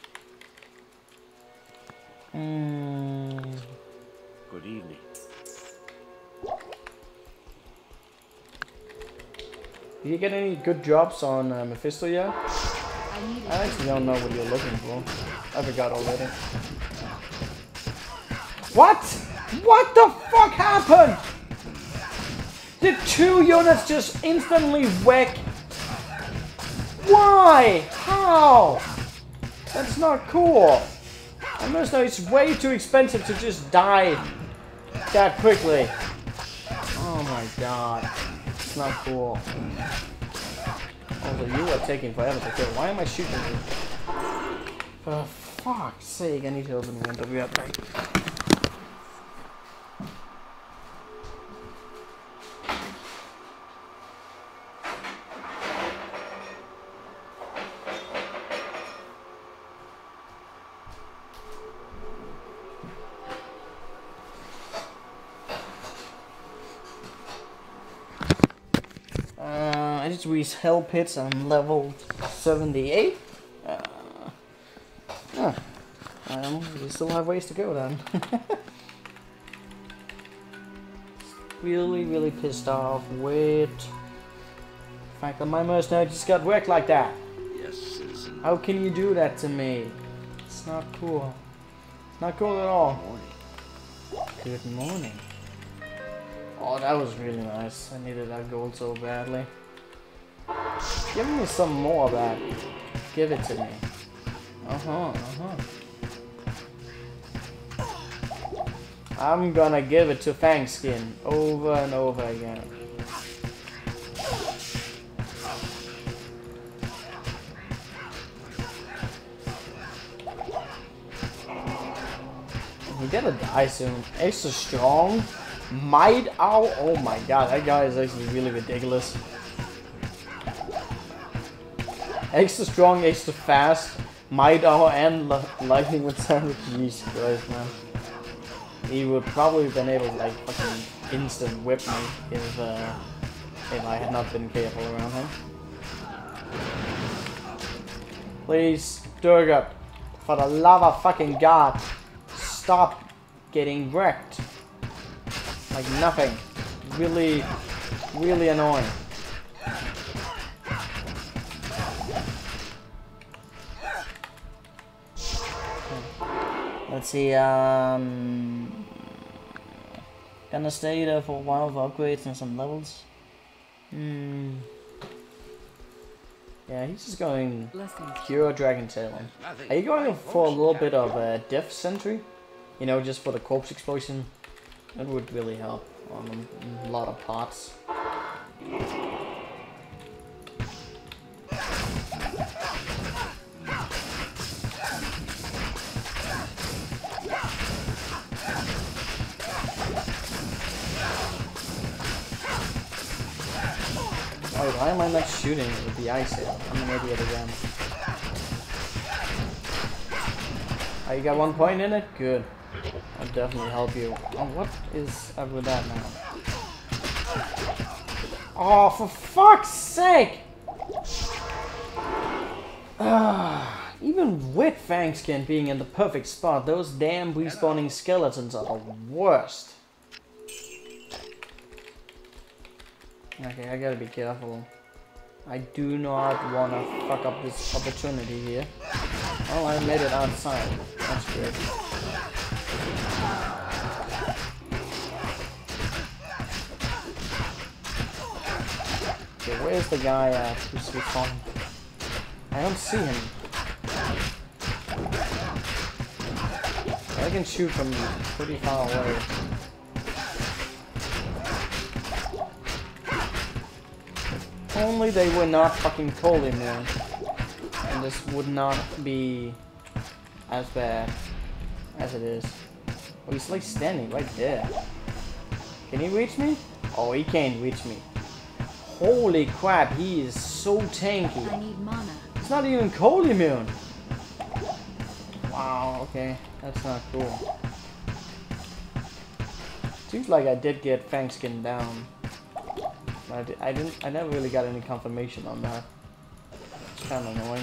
Mm. Good evening. Did you get any good drops on uh, Mephisto yet? I need I a actually don't know what you're looking for. I forgot already. What? What the fuck happened? Did two units just instantly wreck? Why? How? That's not cool. I must know it's way too expensive to just die that quickly. Oh my god. It's not cool. Also, you are taking forever to kill. Why am I shooting you? For fuck's sake, I need to open the window. Be right back. Uh, I just reached Hell Pits. I'm level seventy-eight. Uh, yeah. Um, we still have ways to go then. Really, really pissed off with fact that my mercenary just got wrecked like that. Yes, citizen. How can you do that to me? It's not cool. It's not cool at all. Morning. Good morning. Oh, that was really nice. I needed that gold so badly. Give me some more of that. Give it to me. Uh-huh, uh-huh. I'm gonna give it to Fangskin over and over again. He gotta die soon. Extra strong. Might ow. Oh my god, that guy is actually really ridiculous. Extra strong, extra fast. Might ow and li lightning with sandwich. Jesus Christ, man. He would probably have been able to like fucking instant whip me if uh, if I had not been careful around him. Please, Durgat, for the love of fucking God, stop getting wrecked. Like nothing. Really, really annoying. Let's see, um... gonna stay there for a while for upgrades and some levels. Hmm... Yeah, he's just going Blessings. pure Dragon Tailing. Are you going for a little bit of uh, Death Sentry? You know, just for the corpse explosion? That would really help on a lot of parts. Wait, why am I not shooting with the ice here? I'm an idiot again. Oh, you got one point in it? Good. I'll definitely help you. Oh, what is up with that now? Oh, for fuck's sake! Ah, even with Fangskin being in the perfect spot, those damn respawning skeletons are the worst. Okay, I gotta be careful. I do not wanna fuck up this opportunity here. Oh, I made it outside. That's good. Okay, where's the guy at who's respawning? I don't see him. I can shoot from pretty far away. Only they were not fucking cold in there. And this would not be as bad as it is. Oh, he's like standing right there. Can he reach me? Oh, he can't reach me. Holy crap, he is so tanky. I need mana. It's not even cold immune. Wow, okay. That's not cool. Seems like I did get Fangskin down. I, di I didn't. I never really got any confirmation on that. It's kind of annoying.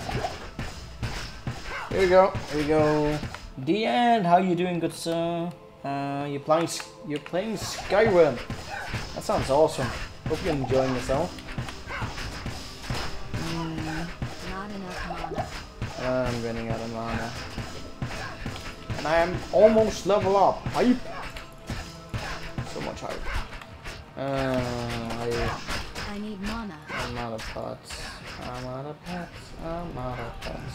Here we go. Here we go. The end. How you doing, good sir? Uh, you're playing. You're playing Skyrim. That sounds awesome. Hope you're enjoying yourself. Mm, not enough mana. I'm running out of mana, and I am almost level up. Hype. So much hype. Uh, I, I need mana. I'm out of pots. I'm out of pots. I'm out of pots.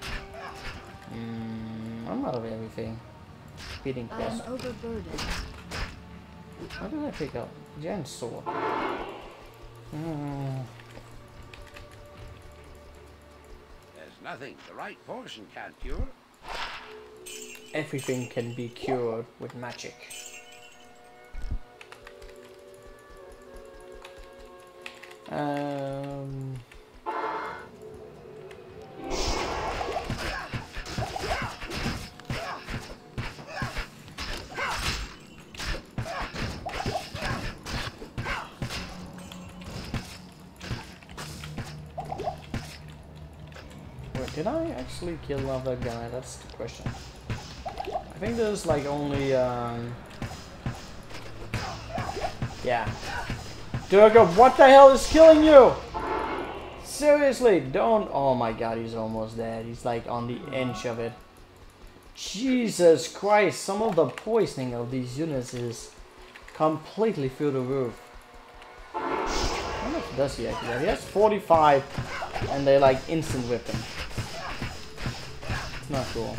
Mm, I'm out of everything. Beating I am quest. overburdened. What did I pick up? Giant sword. Mm. There's nothing the right potion can't cure. Everything can be cured with magic. Um. Wait, did I actually kill off that guy? That's the question. I think there's like only um. Yeah. Durga, what the hell is killing you? Seriously, don't. Oh my god, he's almost dead. He's like on the edge of it. Jesus Christ, some of the poisoning of these units is completely through the roof. How much does he actually have? He has forty-five, and they like instant whip him. It's not cool.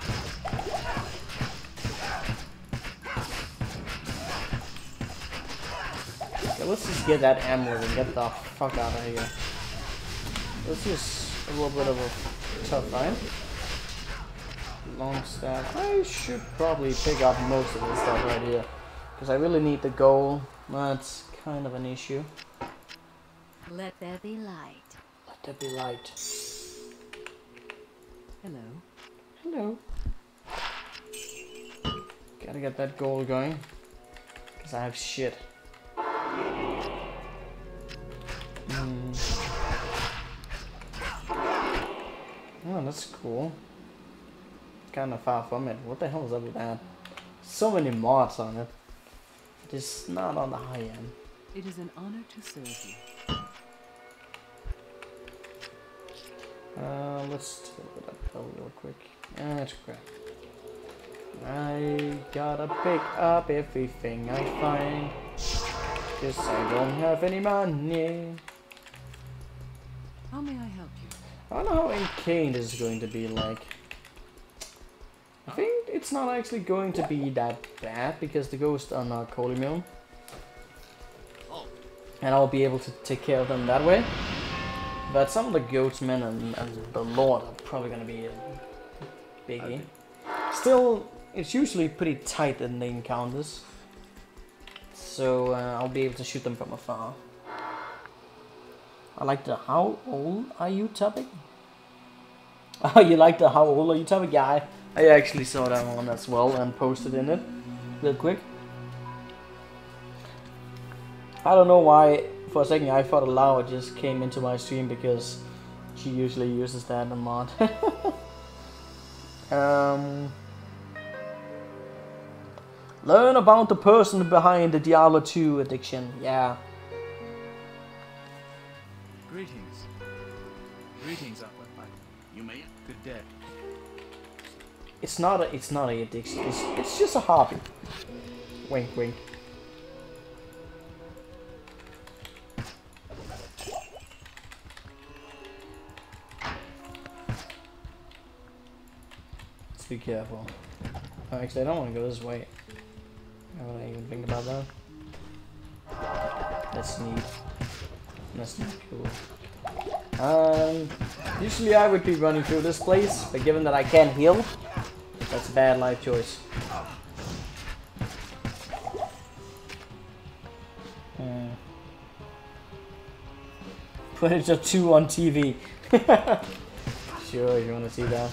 Okay, let's just get that amulet and get the fuck out of here. Let's use a little bit of a tough fight. Long staff. I should probably pick up most of this stuff right here, because I really need the gold. That's kind of an issue. Let there be light. Let there be light. Hello. Hello. Gotta get that gold going, because I have shit. Mm. Oh, that's cool. Kind of far from it. What the hell is up with that? So many mods on it. It's not on the high end. It is an honor to serve you. Uh, let's take that pill real quick. Ah, that's crap. I gotta pick up everything I find, cause I don't have any money. How may I help you? I don't know how Arcane this is going to be like. I think it's not actually going to be that bad because the ghosts are not cold immune. And I'll be able to take care of them that way. But some of the goatsmen and, and the lord are probably going to be a biggie. Still, it's usually pretty tight in the encounters. So uh, I'll be able to shoot them from afar. I like the how old are you topic? Oh, you like the how old are you topic? Yeah, I, I actually saw that one as well and posted in it real quick. I don't know why for a second I thought Lau just came into my stream because she usually uses that a mod. um, learn about the person behind the Diablo two addiction. Yeah. Greetings. Greetings, Upland. You may. Good day. It's not a. It's not a addiction. It's it's just a hobby. Wink, wink. Let's be careful. Oh, actually, I don't want to go this way. I don't even think about that. That's neat. That's not cool. Um, usually I would be running through this place, but given that I can't heal, that's a bad life choice. Hmm. Predator two on T V. Sure, you want to see that.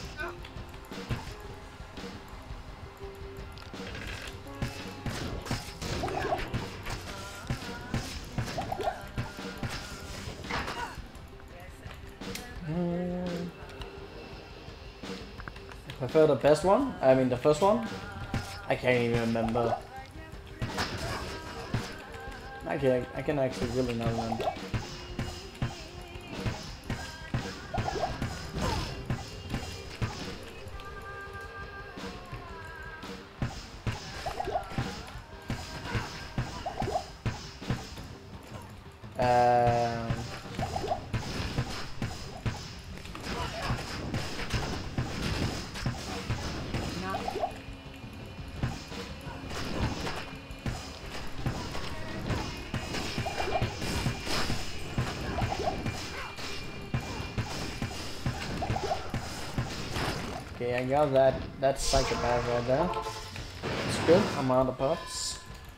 I prefer the best one. I mean the first one. I can't even remember. I can I can actually really not remember. Um. Okay, I got that. That's psychopath right there. That's good. I'm out of pots.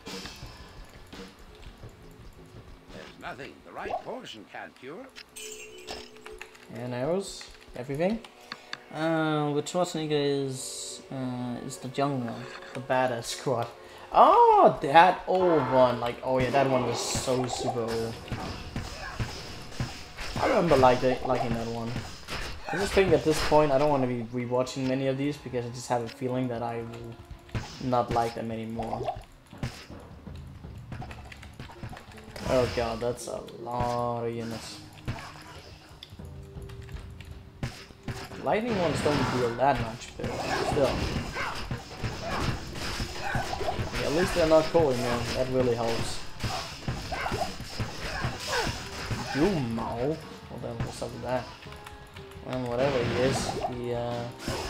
There's nothing the right potion can't cure. And arrows, everything. Uh, with Schwarzenegger is uh, is the jungle, the badass squad. Oh, that old one. Like, oh yeah, that one was so super old. I remember like liking that one. I just think at this point I don't want to be rewatching many of these because I just have a feeling that I will not like them anymore. Oh god, that's a lot of units. Lightning ones don't deal that much, but still. Yeah, at least they're not calling me. That really helps. You Mao. Well then, what's up with that? Well, whatever he is, he uh,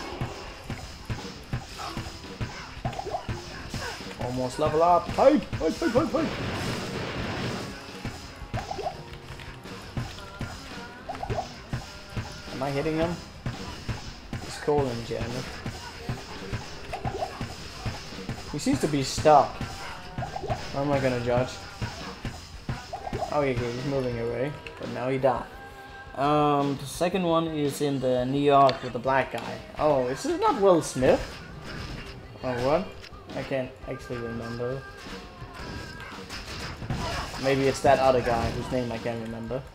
almost level up. Hey, hey, hey, hey, hey. Am I hitting him? He's calling Janet. He seems to be stuck. How am I gonna judge? Oh, yeah, he's moving away, but now he died. Um, the second one is in the New York with the black guy. Oh, is this not Will Smith? Or what? I can't actually remember. Maybe it's that other guy whose name I can't remember.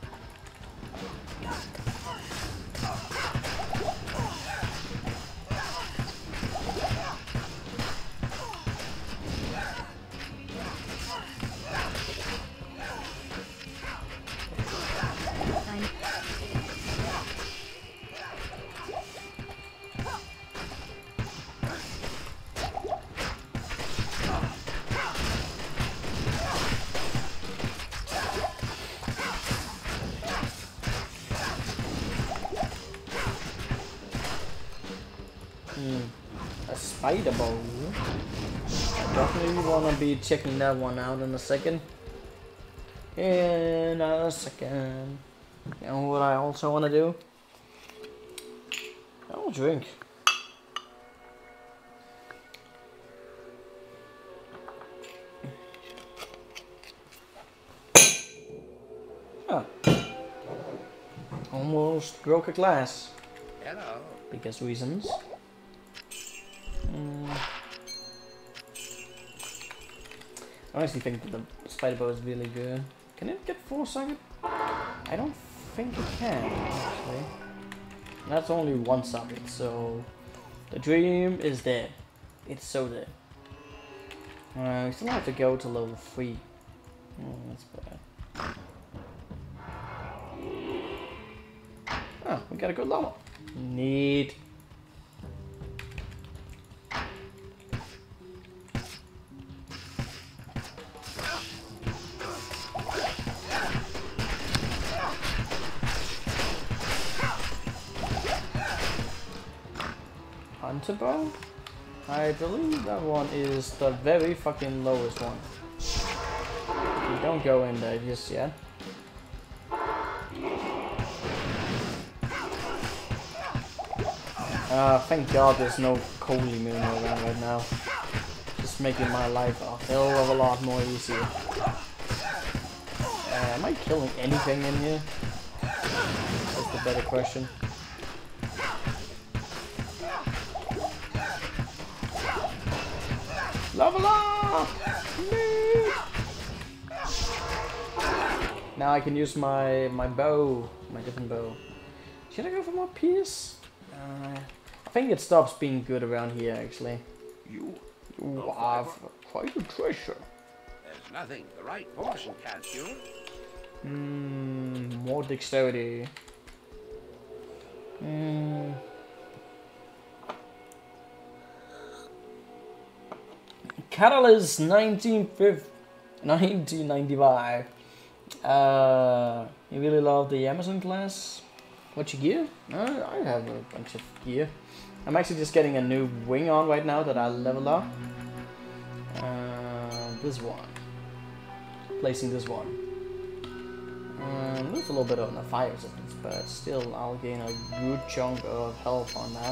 A spider bow. I definitely want to be checking that one out in a second. In a second. You know what I also want to do? I'll drink. Ah. Almost broke a glass. Hello. Because reasons. Mm. I honestly think that the spider bow is really good. Can it get four-sided? I don't think it can, actually. That's only one-sided, so the dream is dead. It's so dead. Uh, we still have to go to level three. Oh, that's bad. Oh, we got a good level. Neat. Hunter bow? I believe that one is the very fucking lowest one. You don't go in there just yet. Uh, thank God there's no Coley Moon around right now. Just making my life a hell of a lot more easier. Uh, am I killing anything in here? That's the better question. Level up! Now I can use my my bow, my different bow. Should I go for more pierce? Uh, I think it stops being good around here, actually. You You are quite a treasure. There's nothing the right portion can't cure. Hmm, more dexterity. Hmm. Catalyst nineteen ninety-five. Uh, you really love the Amazon class? What you gear? Uh, I have a bunch of gear. I'm actually just getting a new wing on right now that I level up. Uh, this one. Placing this one. Um, lose a little bit on the fire resistance, but still I'll gain a good chunk of health on that.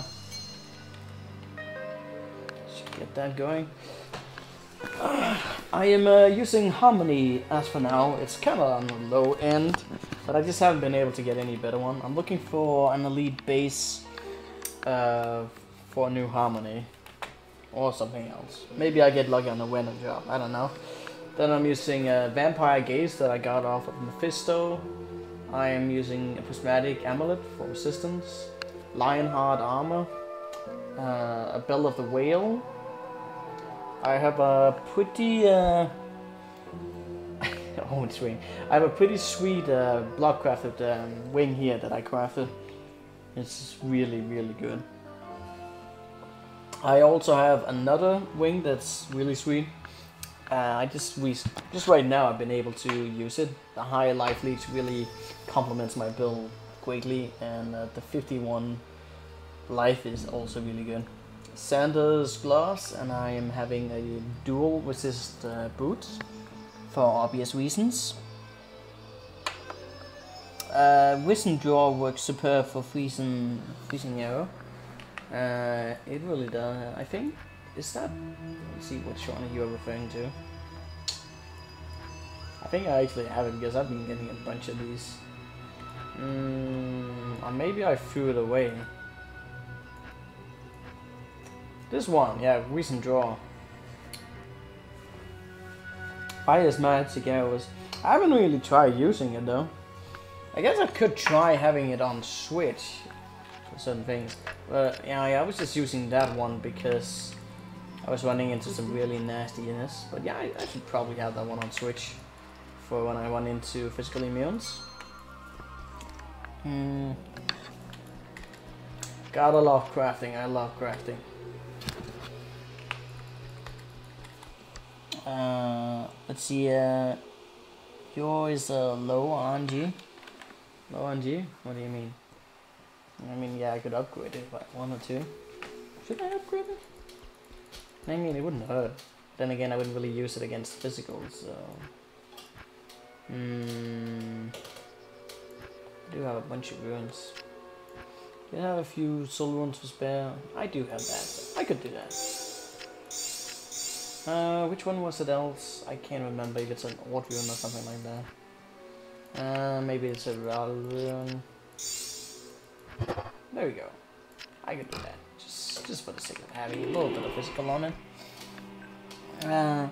Should get that going. Uh, I am uh, using Harmony as for now. It's kind of on the low end, but I just haven't been able to get any better one. I'm looking for an elite base uh, for a new Harmony or something else. Maybe I get lucky on the Venom job. I don't know. Then I'm using a Vampire Gaze that I got off of Mephisto. I am using a Prismatic Amulet for resistance, Lionheart Armor, uh, a Bell of the Whale. I have a pretty, uh, Hornet's wing. I have a pretty sweet uh, block crafted um, wing here that I crafted. It's really, really good. I also have another wing that's really sweet. Uh, I just we just right now I've been able to use it. The high life leech really complements my build greatly, and uh, the fifty-one life is also really good. Sanders gloves, and I am having a dual resist uh, boot for obvious reasons. Uh, Wisdom Draw works superb for freezing, freezing arrow. Uh, it really does. I think is that. Let's see which one you are referring to. I think I actually have it because I've been getting a bunch of these. Mm, or maybe I threw it away. This one, yeah, recent draw. Bias magic arrows. I haven't really tried using it though. I guess I could try having it on Switch for certain things. But yeah, I was just using that one because I was running into some really nasty units. But yeah, I, I should probably have that one on Switch for when I run into physical immunes. Hmm. Gotta love crafting. I love crafting. Uh, let's see. Uh, yours uh, low on G. Low on G? What do you mean? I mean, yeah, I could upgrade it by one or two. Should I upgrade it? I mean, it wouldn't hurt. Then again, I wouldn't really use it against physicals, so. Hmm. I do have a bunch of runes. Do I have a few soul runes to spare? I do have that. I could do that. Uh, which one was it else? I can't remember if it's an Ord rune or something like that. Uh, maybe it's a Ral rune. There we go. I could do that. Just, just for the sake of having a little bit of physical on it. Uh,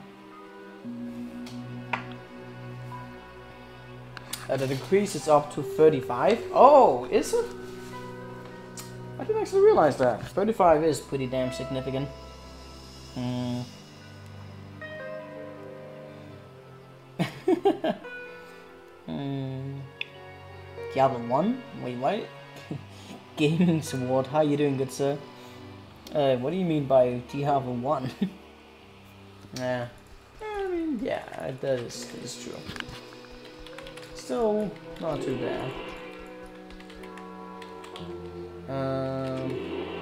uh, the decrease is up to thirty-five. Oh, is it? I didn't actually realize that. thirty-five is pretty damn significant. Hmm. Hmm. Diablo one? Wait, what? Gaming Sword, how you doing, good sir? Uh, what do you mean by Diablo one? Yeah. I mean, yeah, that is, that is true. Still, not too bad. Um...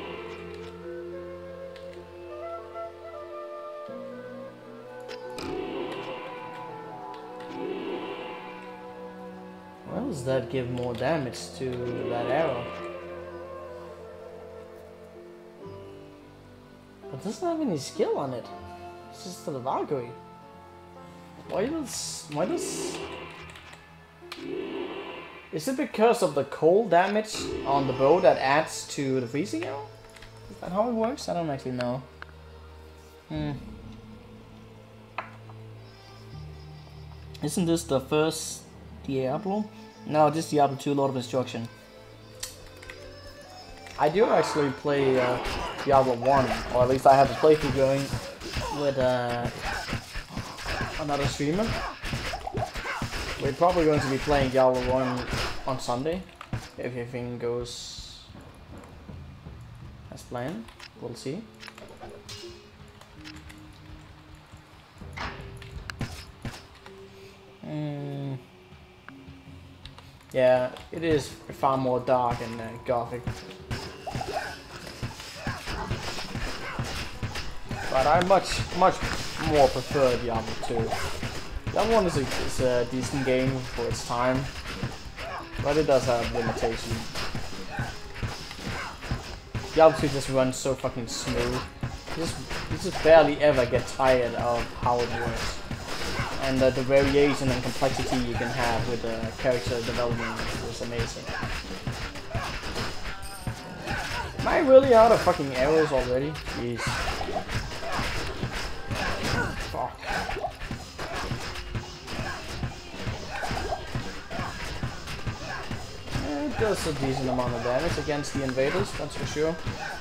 Well, does that give more damage to that arrow? It doesn't have any skill on it. It's just the Valkyrie. Why does... Why does... Is it because of the cold damage on the bow that adds to the freezing arrow? Is that how it works? I don't actually know. Hmm. Isn't this the first Diablo? No, this is Diablo two Lord of Destruction. I do actually play uh, Diablo one, or at least I have the playthrough going with uh, another streamer. We're probably going to be playing Diablo one on Sunday, if everything goes as planned. We'll see. Mm. Yeah, it is far more dark and uh, gothic. But I much, much more prefer Diablo two. Diablo one is a, is a decent game for its time, but it does have limitations. Diablo two just runs so fucking smooth. You just, you just barely ever get tired of how it works. And uh, the variation and complexity you can have with the uh, character development is amazing. Am I really out of fucking arrows already? Jeez. Fuck. Yeah, it does a decent amount of damage against the invaders, that's for sure.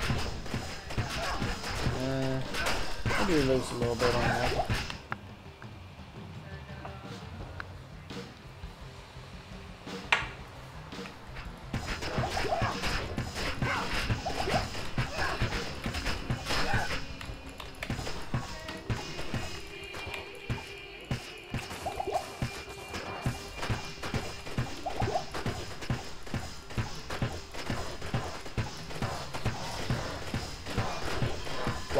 Uh, I do lose a little bit on that.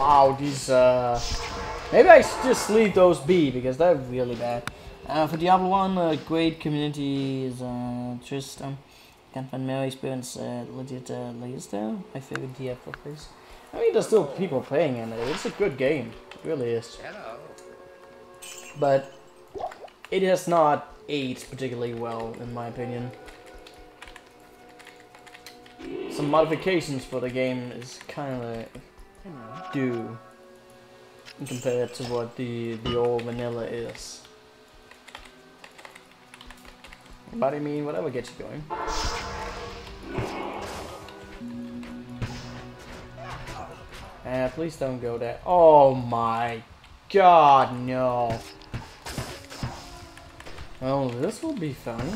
wow, these, uh... maybe I should just leave those be, because they're really bad. Uh, for Diablo one, uh, great community is, uh, Tristan. Can't find Mary experience, uh, legit, uh, latest there. My favorite D F place. I mean, there's still people playing in it. It's a good game. It really is. Hello. But it has not aged particularly well, in my opinion. Some modifications for the game is kind of due compared to what the the old vanilla is. But I mean, whatever gets you going. Uh, please don't go there. Oh my god, no. Well, this will be fun.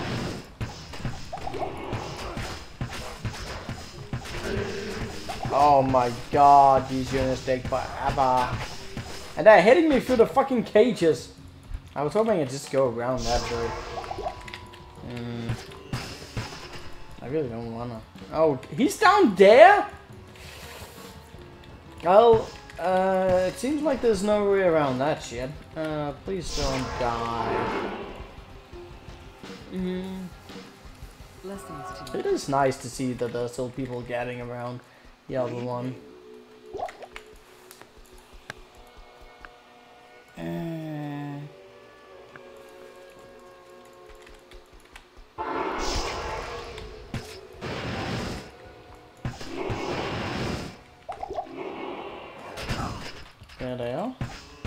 Oh my god, these units take forever. And they're hitting me through the fucking cages. I was hoping I'd just go around that way. Mm. I really don't wanna. Oh, he's down there? Well, uh, it seems like there's no way around that shit. Uh, please don't die. Mm. Blessings to you. It is nice to see that there's still people getting around the other one. Uh, there they are.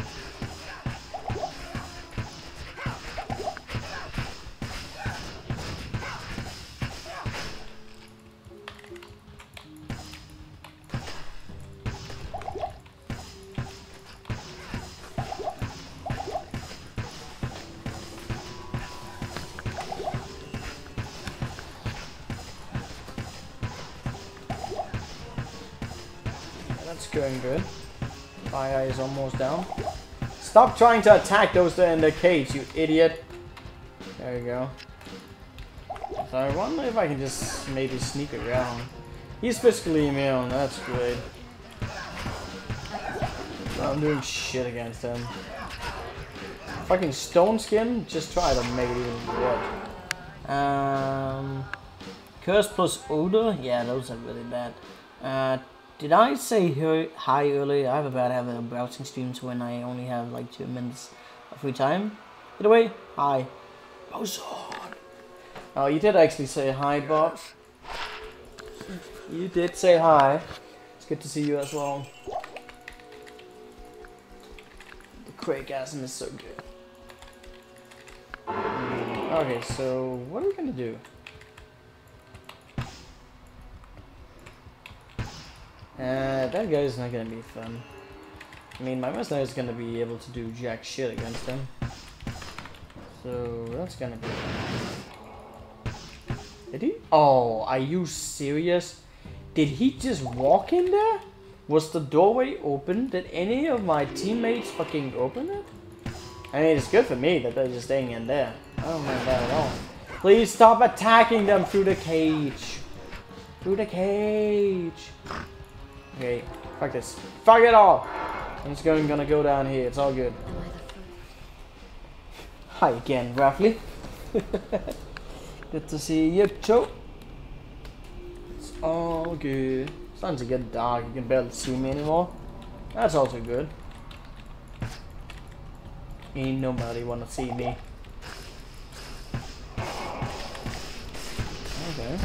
That's going good. Fire is almost down. Stop trying to attack those that are in the cage, you idiot. There you go. So I wonder if I can just maybe sneak around. He's physically immune, that's great. I'm doing shit against him. Fucking stone skin, just try to make it even work. Um, Curse plus odor, yeah, those are really bad. Uh, Did I say hi earlier? I have a bad habit of browsing streams when I only have like two minutes of free time. Either way, hi. Bozon. Oh, you did actually say hi, Bob. You did say hi. It's good to see you as well. The Craigasm is so good. Mm, okay, so what are we gonna do? Uh, that guy is not gonna be fun. I mean, my mercenary is gonna be able to do jack shit against him. So, that's gonna be fun. Did he? Oh, are you serious? Did he just walk in there? Was the doorway open? Did any of my teammates fucking open it? I mean, it's good for me that they're just staying in there. I don't mind that at all. Please stop attacking them through the cage. Through the cage. Okay, fuck this. Fuck it all! I'm just going, gonna go down here, it's all good. Hi again, Raffly. Good to see you, too. It's all good. It's starting to get dark, you can barely see me anymore. That's also good. Ain't nobody wanna see me. Okay.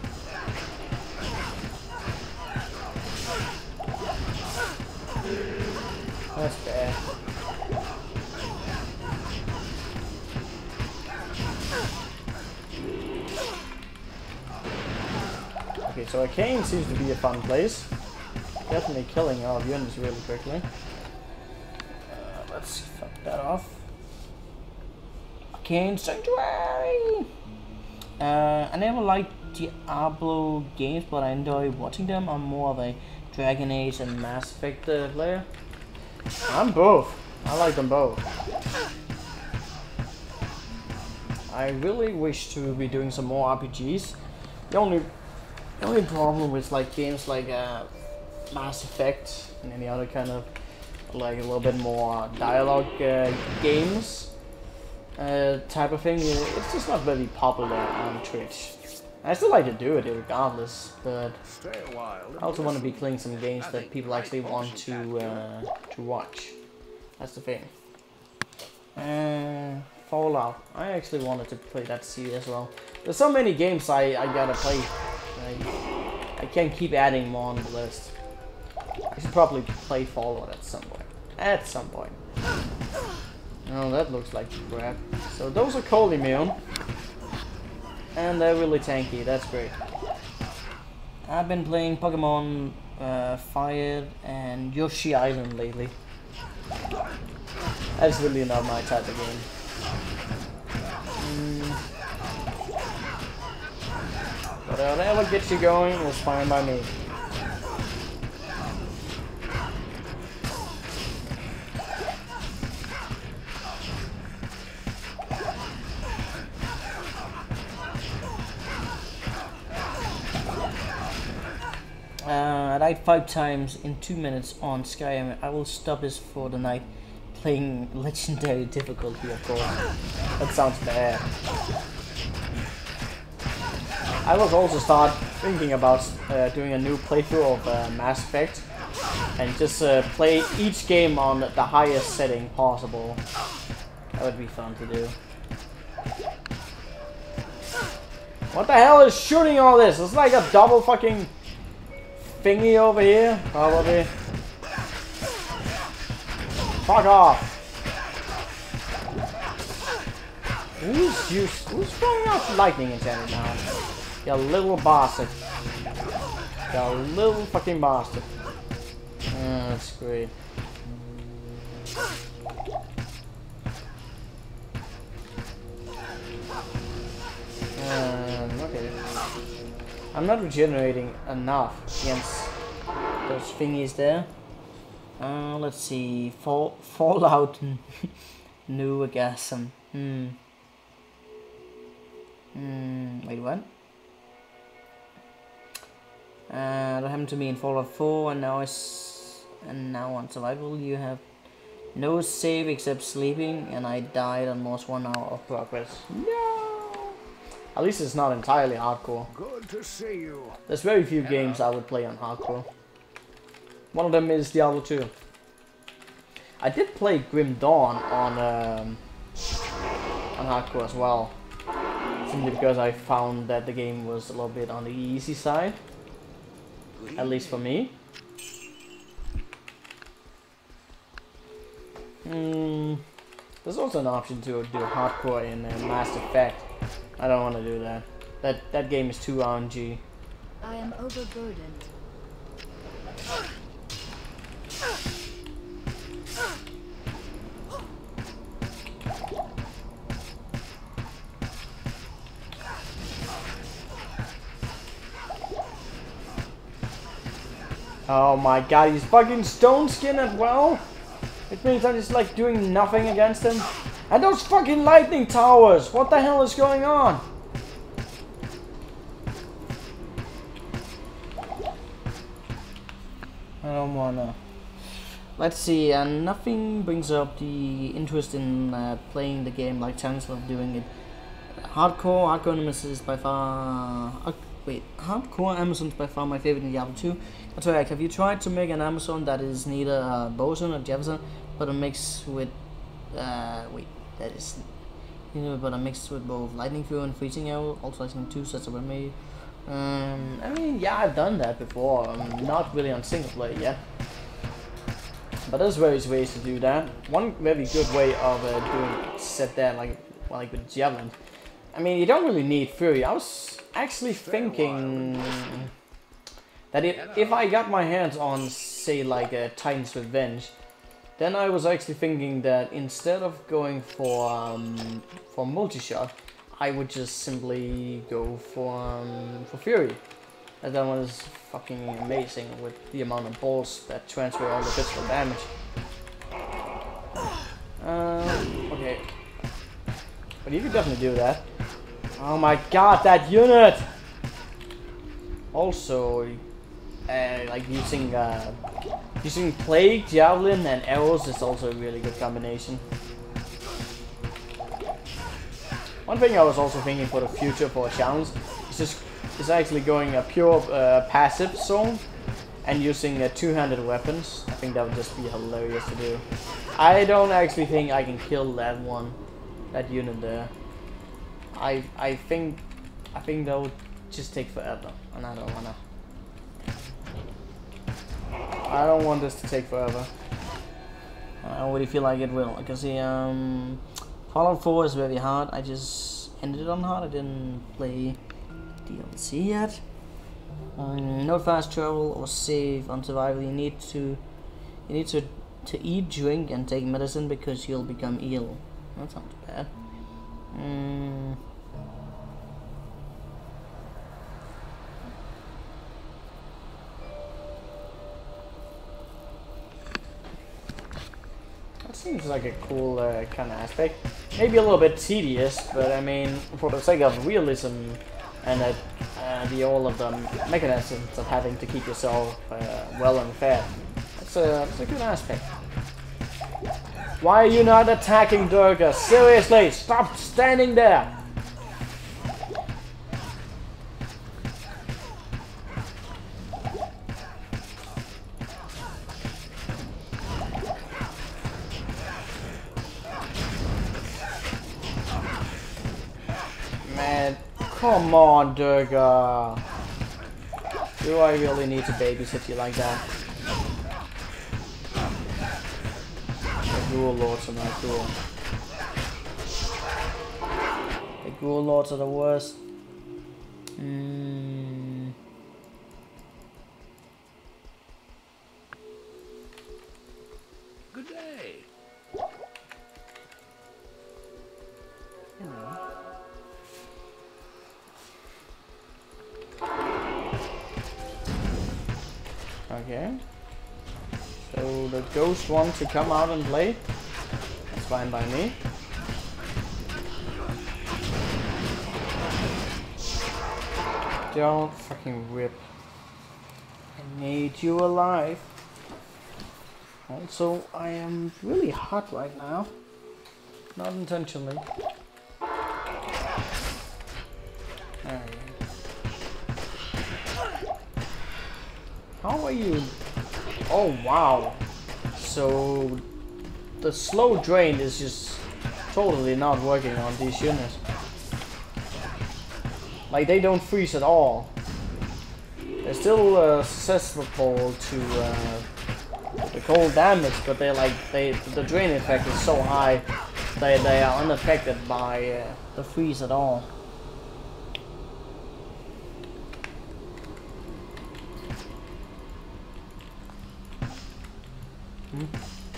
That's bad. Okay, so Arcane seems to be a fun place. Definitely killing our units really quickly. Uh, let's fuck that off. Arcane Sanctuary! Uh, I never liked Diablo games, but I enjoy watching them. I'm more of a Dragon Age and Mass Effect uh, player. I'm both. I like them both. I really wish to be doing some more R P Gs. The only, the only problem with like games like uh, Mass Effect and any other kind of like a little bit more dialogue uh, games uh, type of thing, it's just not very popular on Twitch. I still like to do it regardless, but Stay a while. I also want to be playing some games that people actually want to uh, to watch. That's the thing. Uh, Fallout. I actually wanted to play that series as well. There's so many games I, I gotta play. I, I can't keep adding more on the list. I should probably play Fallout at some point. At some point. Oh, that looks like crap. So those are cold immune. And they're really tanky, that's great. I've been playing Pokemon uh, Fire and Yoshi Island lately. That's really not my type of game. Mm. Whatever gets you going is fine by me. Uh, I died five times in two minutes on Skyrim. I will stop this for the night. Playing legendary difficulty, of course. That sounds bad. I was also start thinking about uh, doing a new playthrough of uh, Mass Effect and just uh, play each game on the highest setting possible. That would be fun to do. What the hell is shooting all this? It's like a double fucking thingy over here, probably. Fuck off! Who's use, who's throwing out lightning in China now? You little bastard. You little fucking bastard. Oh, that's great. Um, okay. I'm not regenerating enough against those thingies there. Uh, let's see. Fall, Fallout New Orgasm. Hmm. Hmm. Wait, what? Uh, that happened to me in Fallout four, and now it's and now on survival you have no save except sleeping, and I died and lost one hour of progress. No. At least it's not entirely hardcore. Good to see you. There's very few games I would play on hardcore. One of them is Diablo two. I did play Grim Dawn on um, on hardcore as well, simply because I found that the game was a little bit on the easy side, at least for me. Hmm. There's also an option to do hardcore in uh, Mass Effect. I don't want to do that. That that game is too R N G. I am overburdened. Oh my god, he's fucking stone skin as well? It means I'm just like doing nothing against him. And those fucking lightning towers! What the hell is going on? I don't wanna. Let's see, and uh, nothing brings up the interest in uh, playing the game like Chancellor of doing it. Hardcore, Hardcore Amazon is by far. Uh, wait, Hardcore Amazon is by far my favorite in Diablo two. That's right, have you tried to make an Amazon that is neither uh, Bosun or Jefferson, but a mix with. Uh, wait, that is. You know, but a mix with both Lightning Fury and Freezing Arrow, also using two sets of remedy. Um, I mean, yeah, I've done that before. I'm not really on single player yet. But there's various ways to do that. One very good way of uh, doing set that, like, well, like with Javelin. I mean, you don't really need Fury. I was actually thinking that if, if I got my hands on, say, like a Titan's Revenge, then I was actually thinking that instead of going for um, for multi-shot, I would just simply go for um, for Fury. And that one is fucking amazing with the amount of balls that transfer all the physical damage. Um, okay. But you could definitely do that. Oh my god, that unit! Also, uh, like using uh, using plague, javelin, and arrows is also a really good combination. One thing I was also thinking for the future for a challenge is just is actually going a pure uh, passive zone and using uh, two-handed weapons. I think that would just be hilarious to do. I don't actually think I can kill that one, that unit there. I I think I think that would just take forever, and I don't wanna. I don't want this to take forever. I already feel like it will. I can see um, Fallout four is very hard. I just ended it on hard. I didn't play D L C yet. Um, no fast travel or save on survival. You need to you need to to eat, drink, and take medicine because you'll become ill. That sounds bad. Mm. That seems like a cool uh, kind of aspect. Maybe a little bit tedious, but I mean, for the sake of realism and uh, uh, the all of the mechanisms of having to keep yourself uh, well and fed, that's a, that's a good aspect. Why are you not attacking Durga? Seriously, stop standing there! Man, come on, Durga. Do I really need to babysit you like that? The Ghoul Lords are not cool. The Ghoul Lords are the worst. Mm. Good day. Okay. So the ghost wants to come out and play. That's fine by me. Don't fucking rip. I need you alive. Also, I am really hot right now. Not intentionally. There we go. How are you? Oh wow. So the slow drain is just totally not working on these units. Like they don't freeze at all. They're still uh, susceptible to uh, the cold damage, but they're like they the drain effect is so high they they are unaffected by uh, the freeze at all. Hmm.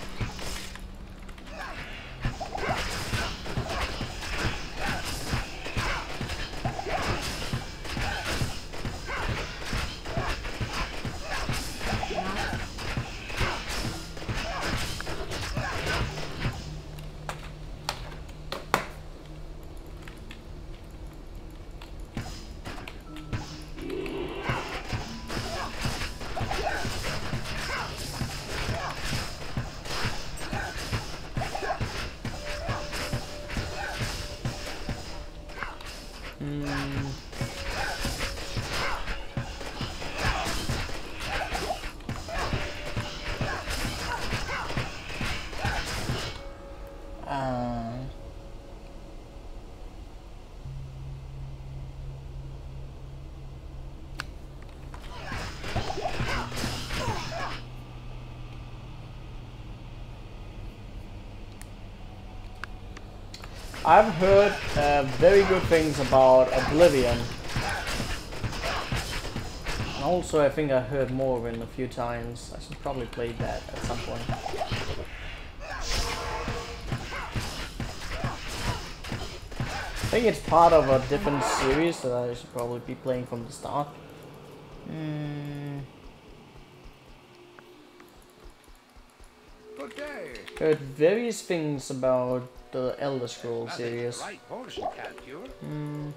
I've heard uh, very good things about Oblivion. And also I think I heard Morrowind a few times. I should probably play that at some point. I think it's part of a different series that I should probably be playing from the start. Mm. Good day. Heard various things about the Elder Scrolls Nothing series. the right portion can't cure. Mm.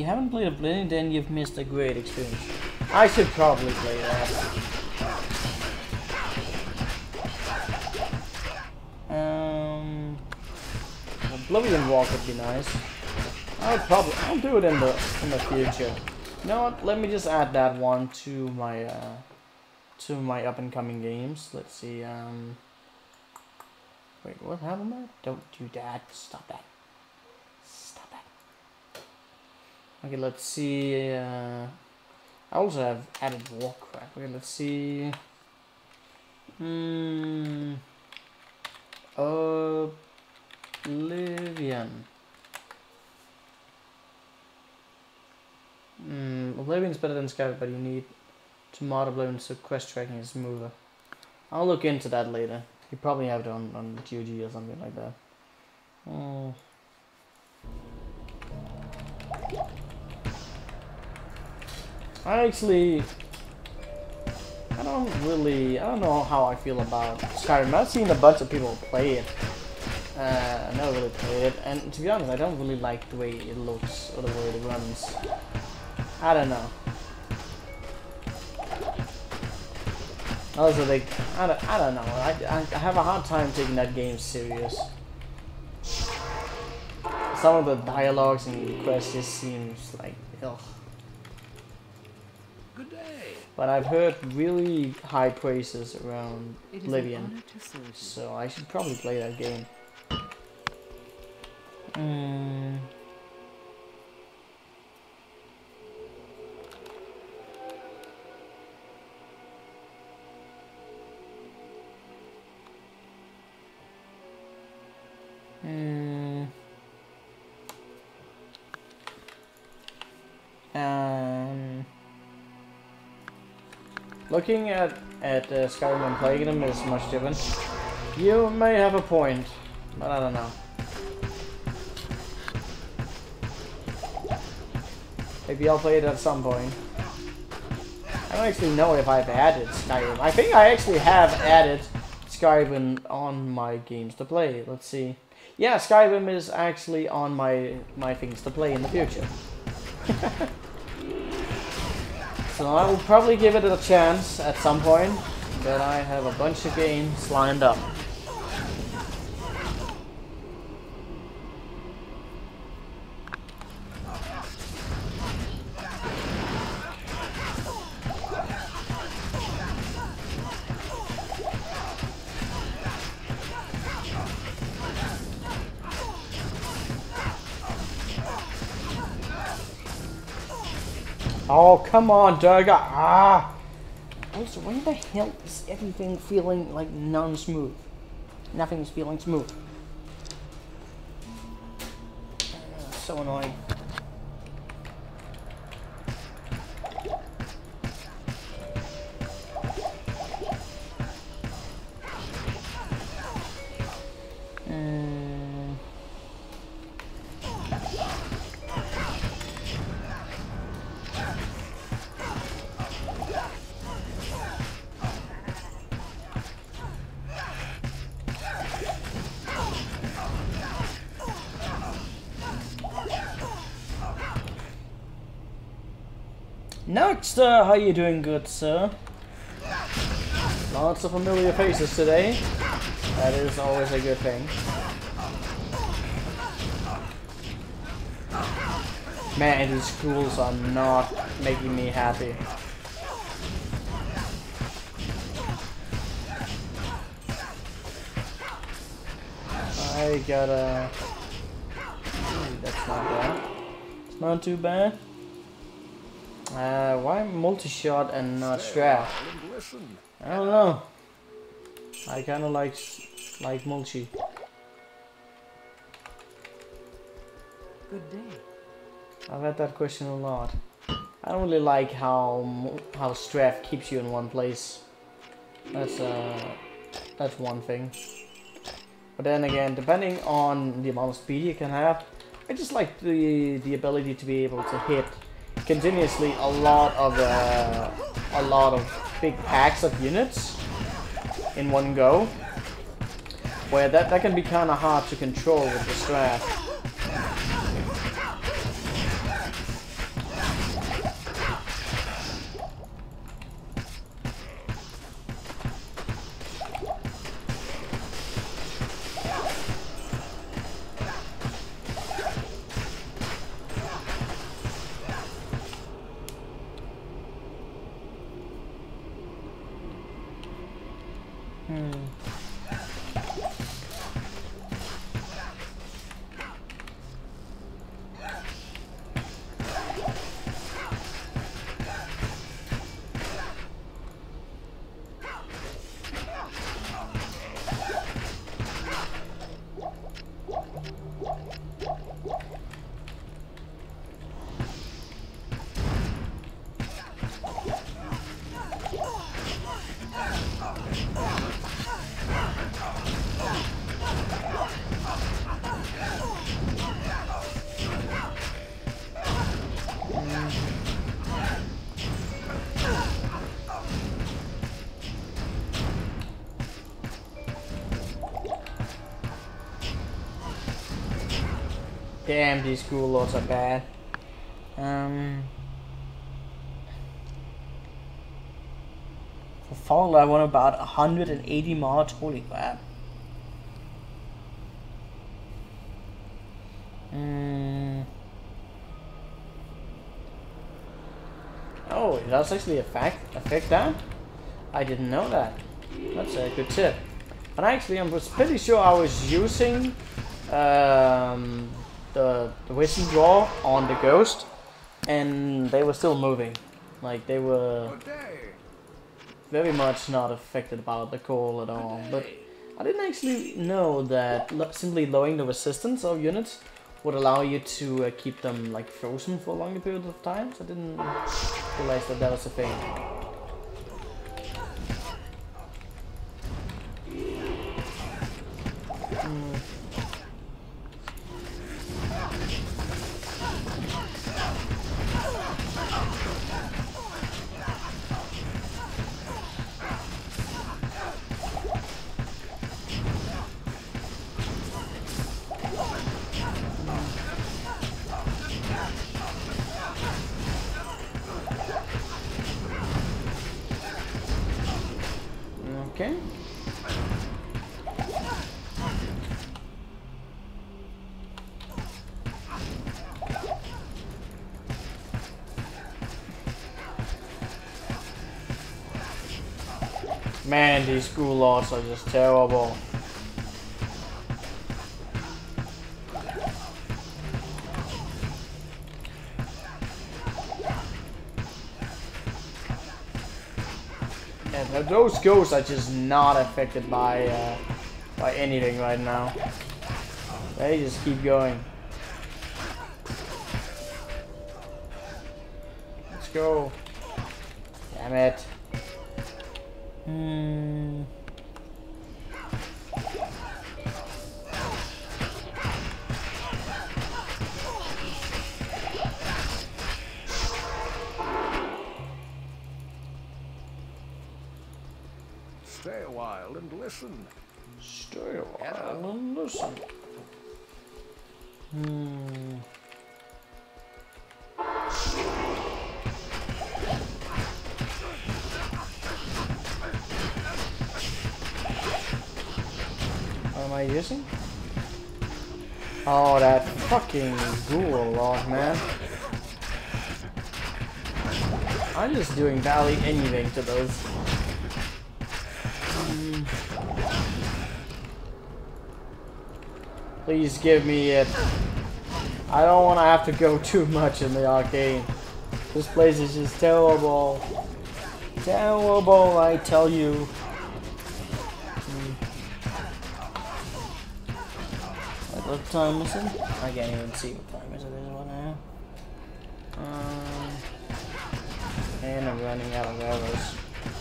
you haven't played Oblivion, then you've missed a great experience. I should probably play that. Um, Oblivion Walk would be nice. I'll probably I'll do it in the in the future. You know what? Let me just add that one to my uh, to my up and coming games. Let's see. Um, wait, what happened there? Don't do that. Stop that. Stop that. Okay, let's see. Uh, I also have added Warcraft. Okay, let's see. Hmm. Oblivion. Hmm. Oblivion's better than Skyrim, but you need to mod Oblivion so quest tracking is smoother. I'll look into that later. You probably have it on on G O G or something like that. Oh. I actually, I don't really, I don't know how I feel about Skyrim. I've seen a bunch of people play it. Uh, I never really played it, and to be honest, I don't really like the way it looks or the way it runs. I don't know. Also, they, I don't, I don't know. I, I, I have a hard time taking that game serious. Some of the dialogues and the quests just seems like, ugh. Good day. But I've heard really high praises around It is an Oblivion, honor to serve you. so I should probably play that game. Mm. Mm. Um. Looking at at uh, Skyrim and playing them is much different. You may have a point, but I don't know. Maybe I'll play it at some point. I don't actually know if I've added Skyrim. I think I actually have added Skyrim on my games to play. Let's see. Yeah, Skyrim is actually on my my things to play in the future. So I will probably give it a chance at some point, but I have a bunch of games lined up. Oh, come on, Durga. Ah! Also, why the hell is everything feeling like non-smooth? Nothing's feeling smooth. Uh, so annoying. Mm. Next, uh, how you doing, good sir? Lots of familiar faces today. That is always a good thing. Man, these schools are not making me happy. I gotta... That's not bad. It's not too bad. Uh, why multi-shot and not strap? I don't know. I kinda like like multi. Good day. I've had that question a lot. I don't really like how how strap keeps you in one place. That's uh that's one thing. But then again, depending on the amount of speed you can have, I just like the the ability to be able to hit continuously a lot of uh, a lot of big packs of units in one go, where that, that can be kind of hard to control with the strap. Hmm. Damn, these school lords are bad. Um, for fall, I want about one hundred eighty mods. Holy crap. Mm. Oh, it does actually affect affect that? I didn't know that. That's a good tip. And actually, I was pretty sure I was using um, the, the wisdom draw on the ghost, and they were still moving. Like, they were very much not affected about the call at all. But I didn't actually know that lo simply lowering the resistance of units would allow you to uh, keep them like frozen for a longer period of time. So I didn't realize that that was a thing. Mm. Okay. Man, these school lords are just terrible. Yeah, those ghosts are just not affected by uh, by anything right now. They just keep going. Let's go. Damn it. Hmm. Stay a while and listen. Stay a while and listen. Hmm. What am I using? Oh, that fucking ghoul lord, man. I'm just doing barely anything to those. Mm. Please give me it. I don't want to have to go too much in the arcade. This place is just terrible. Terrible, I tell you. What time is it? I can't even see what time is it is right now. Um, and I'm running out of arrows.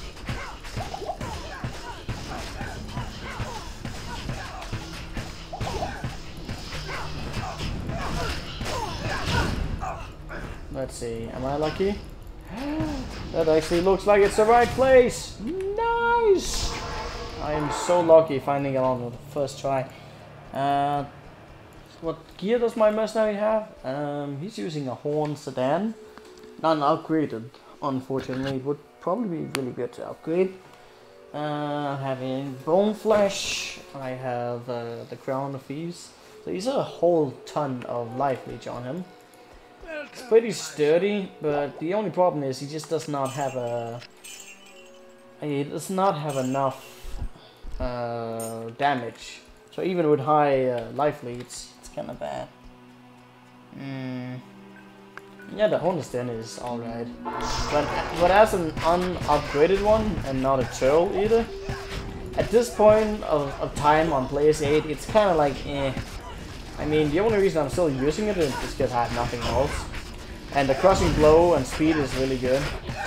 Let's see, am I lucky? That actually looks like it's the right place! Nice! I am so lucky finding it on the first try. Uh, What gear does my mercenary have? Um, he's using a Horn sedan. Not upgraded, unfortunately. It would probably be really good to upgrade. Uh, having Bone Flesh. I have uh, the Crown of Thieves. So he's a whole ton of life leech on him. It's pretty sturdy, but the only problem is he just does not have a... He does not have enough uh, damage. So even with high uh, life leads, it's kind of bad. Mm. Yeah, the Hornet's Den is alright. But, but as an unupgraded one, and not a turtle either, at this point of, of time on Players eight, it's kind of like eh. I mean, the only reason I'm still using it is because I have nothing else. And the crushing blow and speed is really good.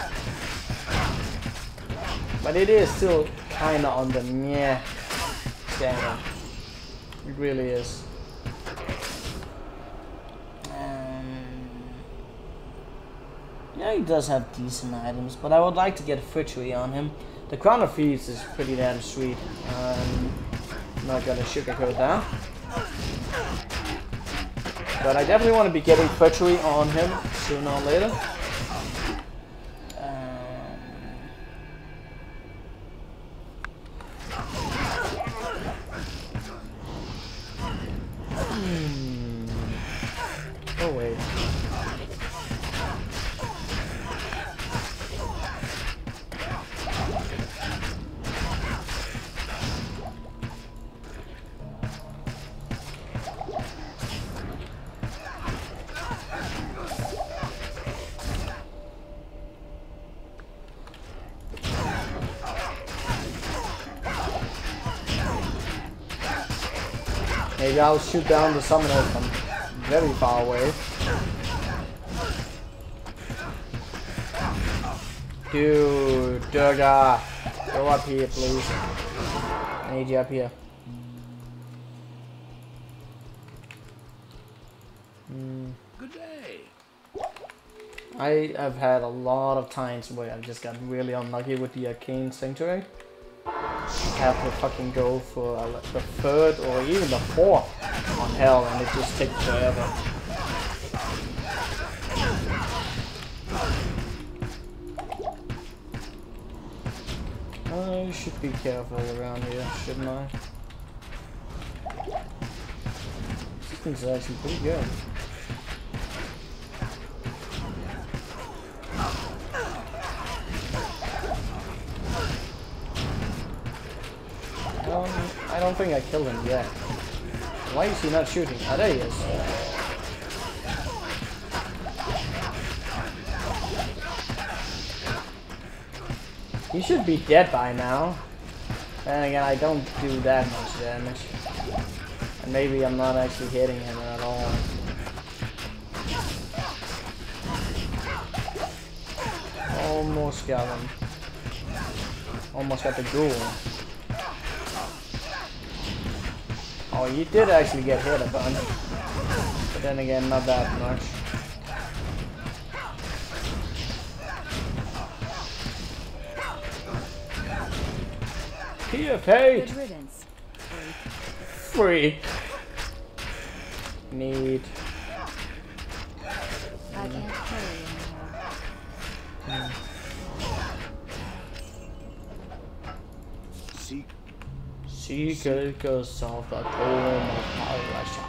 But it is still kinda on the meh scale. It really is. Um, yeah, he does have decent items, but I would like to get Fritchery on him. The Crown of Thieves is pretty damn sweet. Um, I'm not gonna sugarcoat that. But I definitely want to be getting Fritchery on him sooner or later. Hmm. Oh wait. Maybe I'll shoot down the summoner from very far away. Dude, Durga, go up here, please. I need you up here. Hmm. Good day. I have had a lot of times where I've just got really unlucky with the Arcane Sanctuary. I have to fucking go for uh, the third or even the fourth on hell, and it just takes forever. I should be careful around here, shouldn't I? This thing's actually pretty good. Um, I don't think I killed him yet. Why is he not shooting? Ah, there he is. He should be dead by now. And again, I don't do that much damage. And maybe I'm not actually hitting him at all. Almost got him. Almost got the ghoul. Oh, you did actually get hit a bunch. But then again, not that much. Here, Kate! Good riddance. Free. Need. I can't carry anymore. Seek. Seekers of the Tomb of Parasha.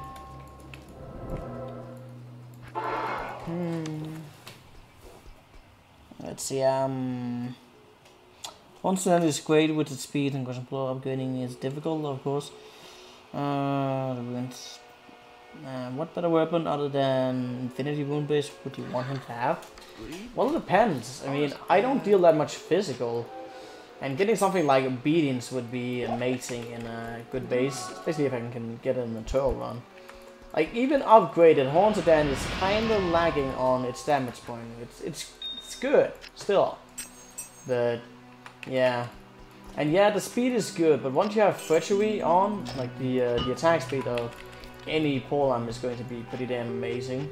Hmm. Let's see, um... One is great with its speed and crushing blow. Upgrading is difficult, of course. Uh, the ruins. Uh, what better weapon other than Infinity Wound Base would you want him to have? Well, it depends. I mean, I don't deal that much physical. And getting something like Obedience would be amazing in a good base. Especially if I can get it in a turtle run. Like, even upgraded, Haunted Dan is kind of lagging on its damage point. It's, it's, it's good, still. But... yeah, and yeah, the speed is good, but once you have Fritchery on, like the uh, the attack speed of any polearm is going to be pretty damn amazing.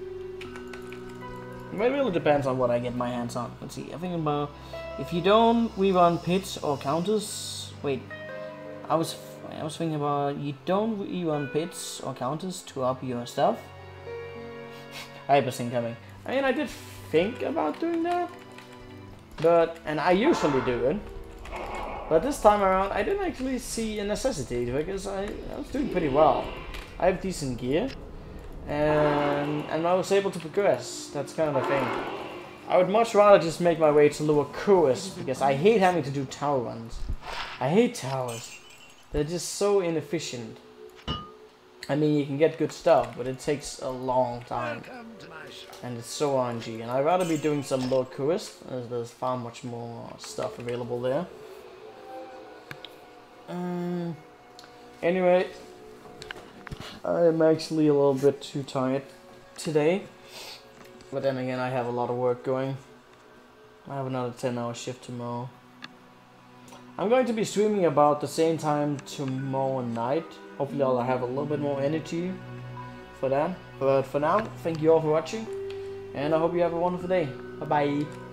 It really depends on what I get my hands on. Let's see, I think about if you don't rerun pits or counters. Wait, I was I was thinking about you don't rerun pits or counters to up your stuff. Hyper incoming. I mean, I did think about doing that. But, and I usually do it, but this time around I didn't actually see a necessity because I, I was doing pretty well. I have decent gear, and, and I was able to progress, that's kind of the thing. I would much rather just make my way to Lower Coast, because I hate having to do tower runs. I hate towers. They're just so inefficient. I mean, you can get good stuff, but it takes a long time. Welcome to my shop. And it's so R N G. And I'd rather be doing some Lower Coast, as there's far much more stuff available there. Um, anyway, I'm actually a little bit too tired today. But then again, I have a lot of work going. I have another ten hour shift tomorrow. I'm going to be streaming about the same time tomorrow night. Hopefully I'll have a little bit more energy for that. But for now, thank you all for watching. And I hope you have a wonderful day. Bye bye.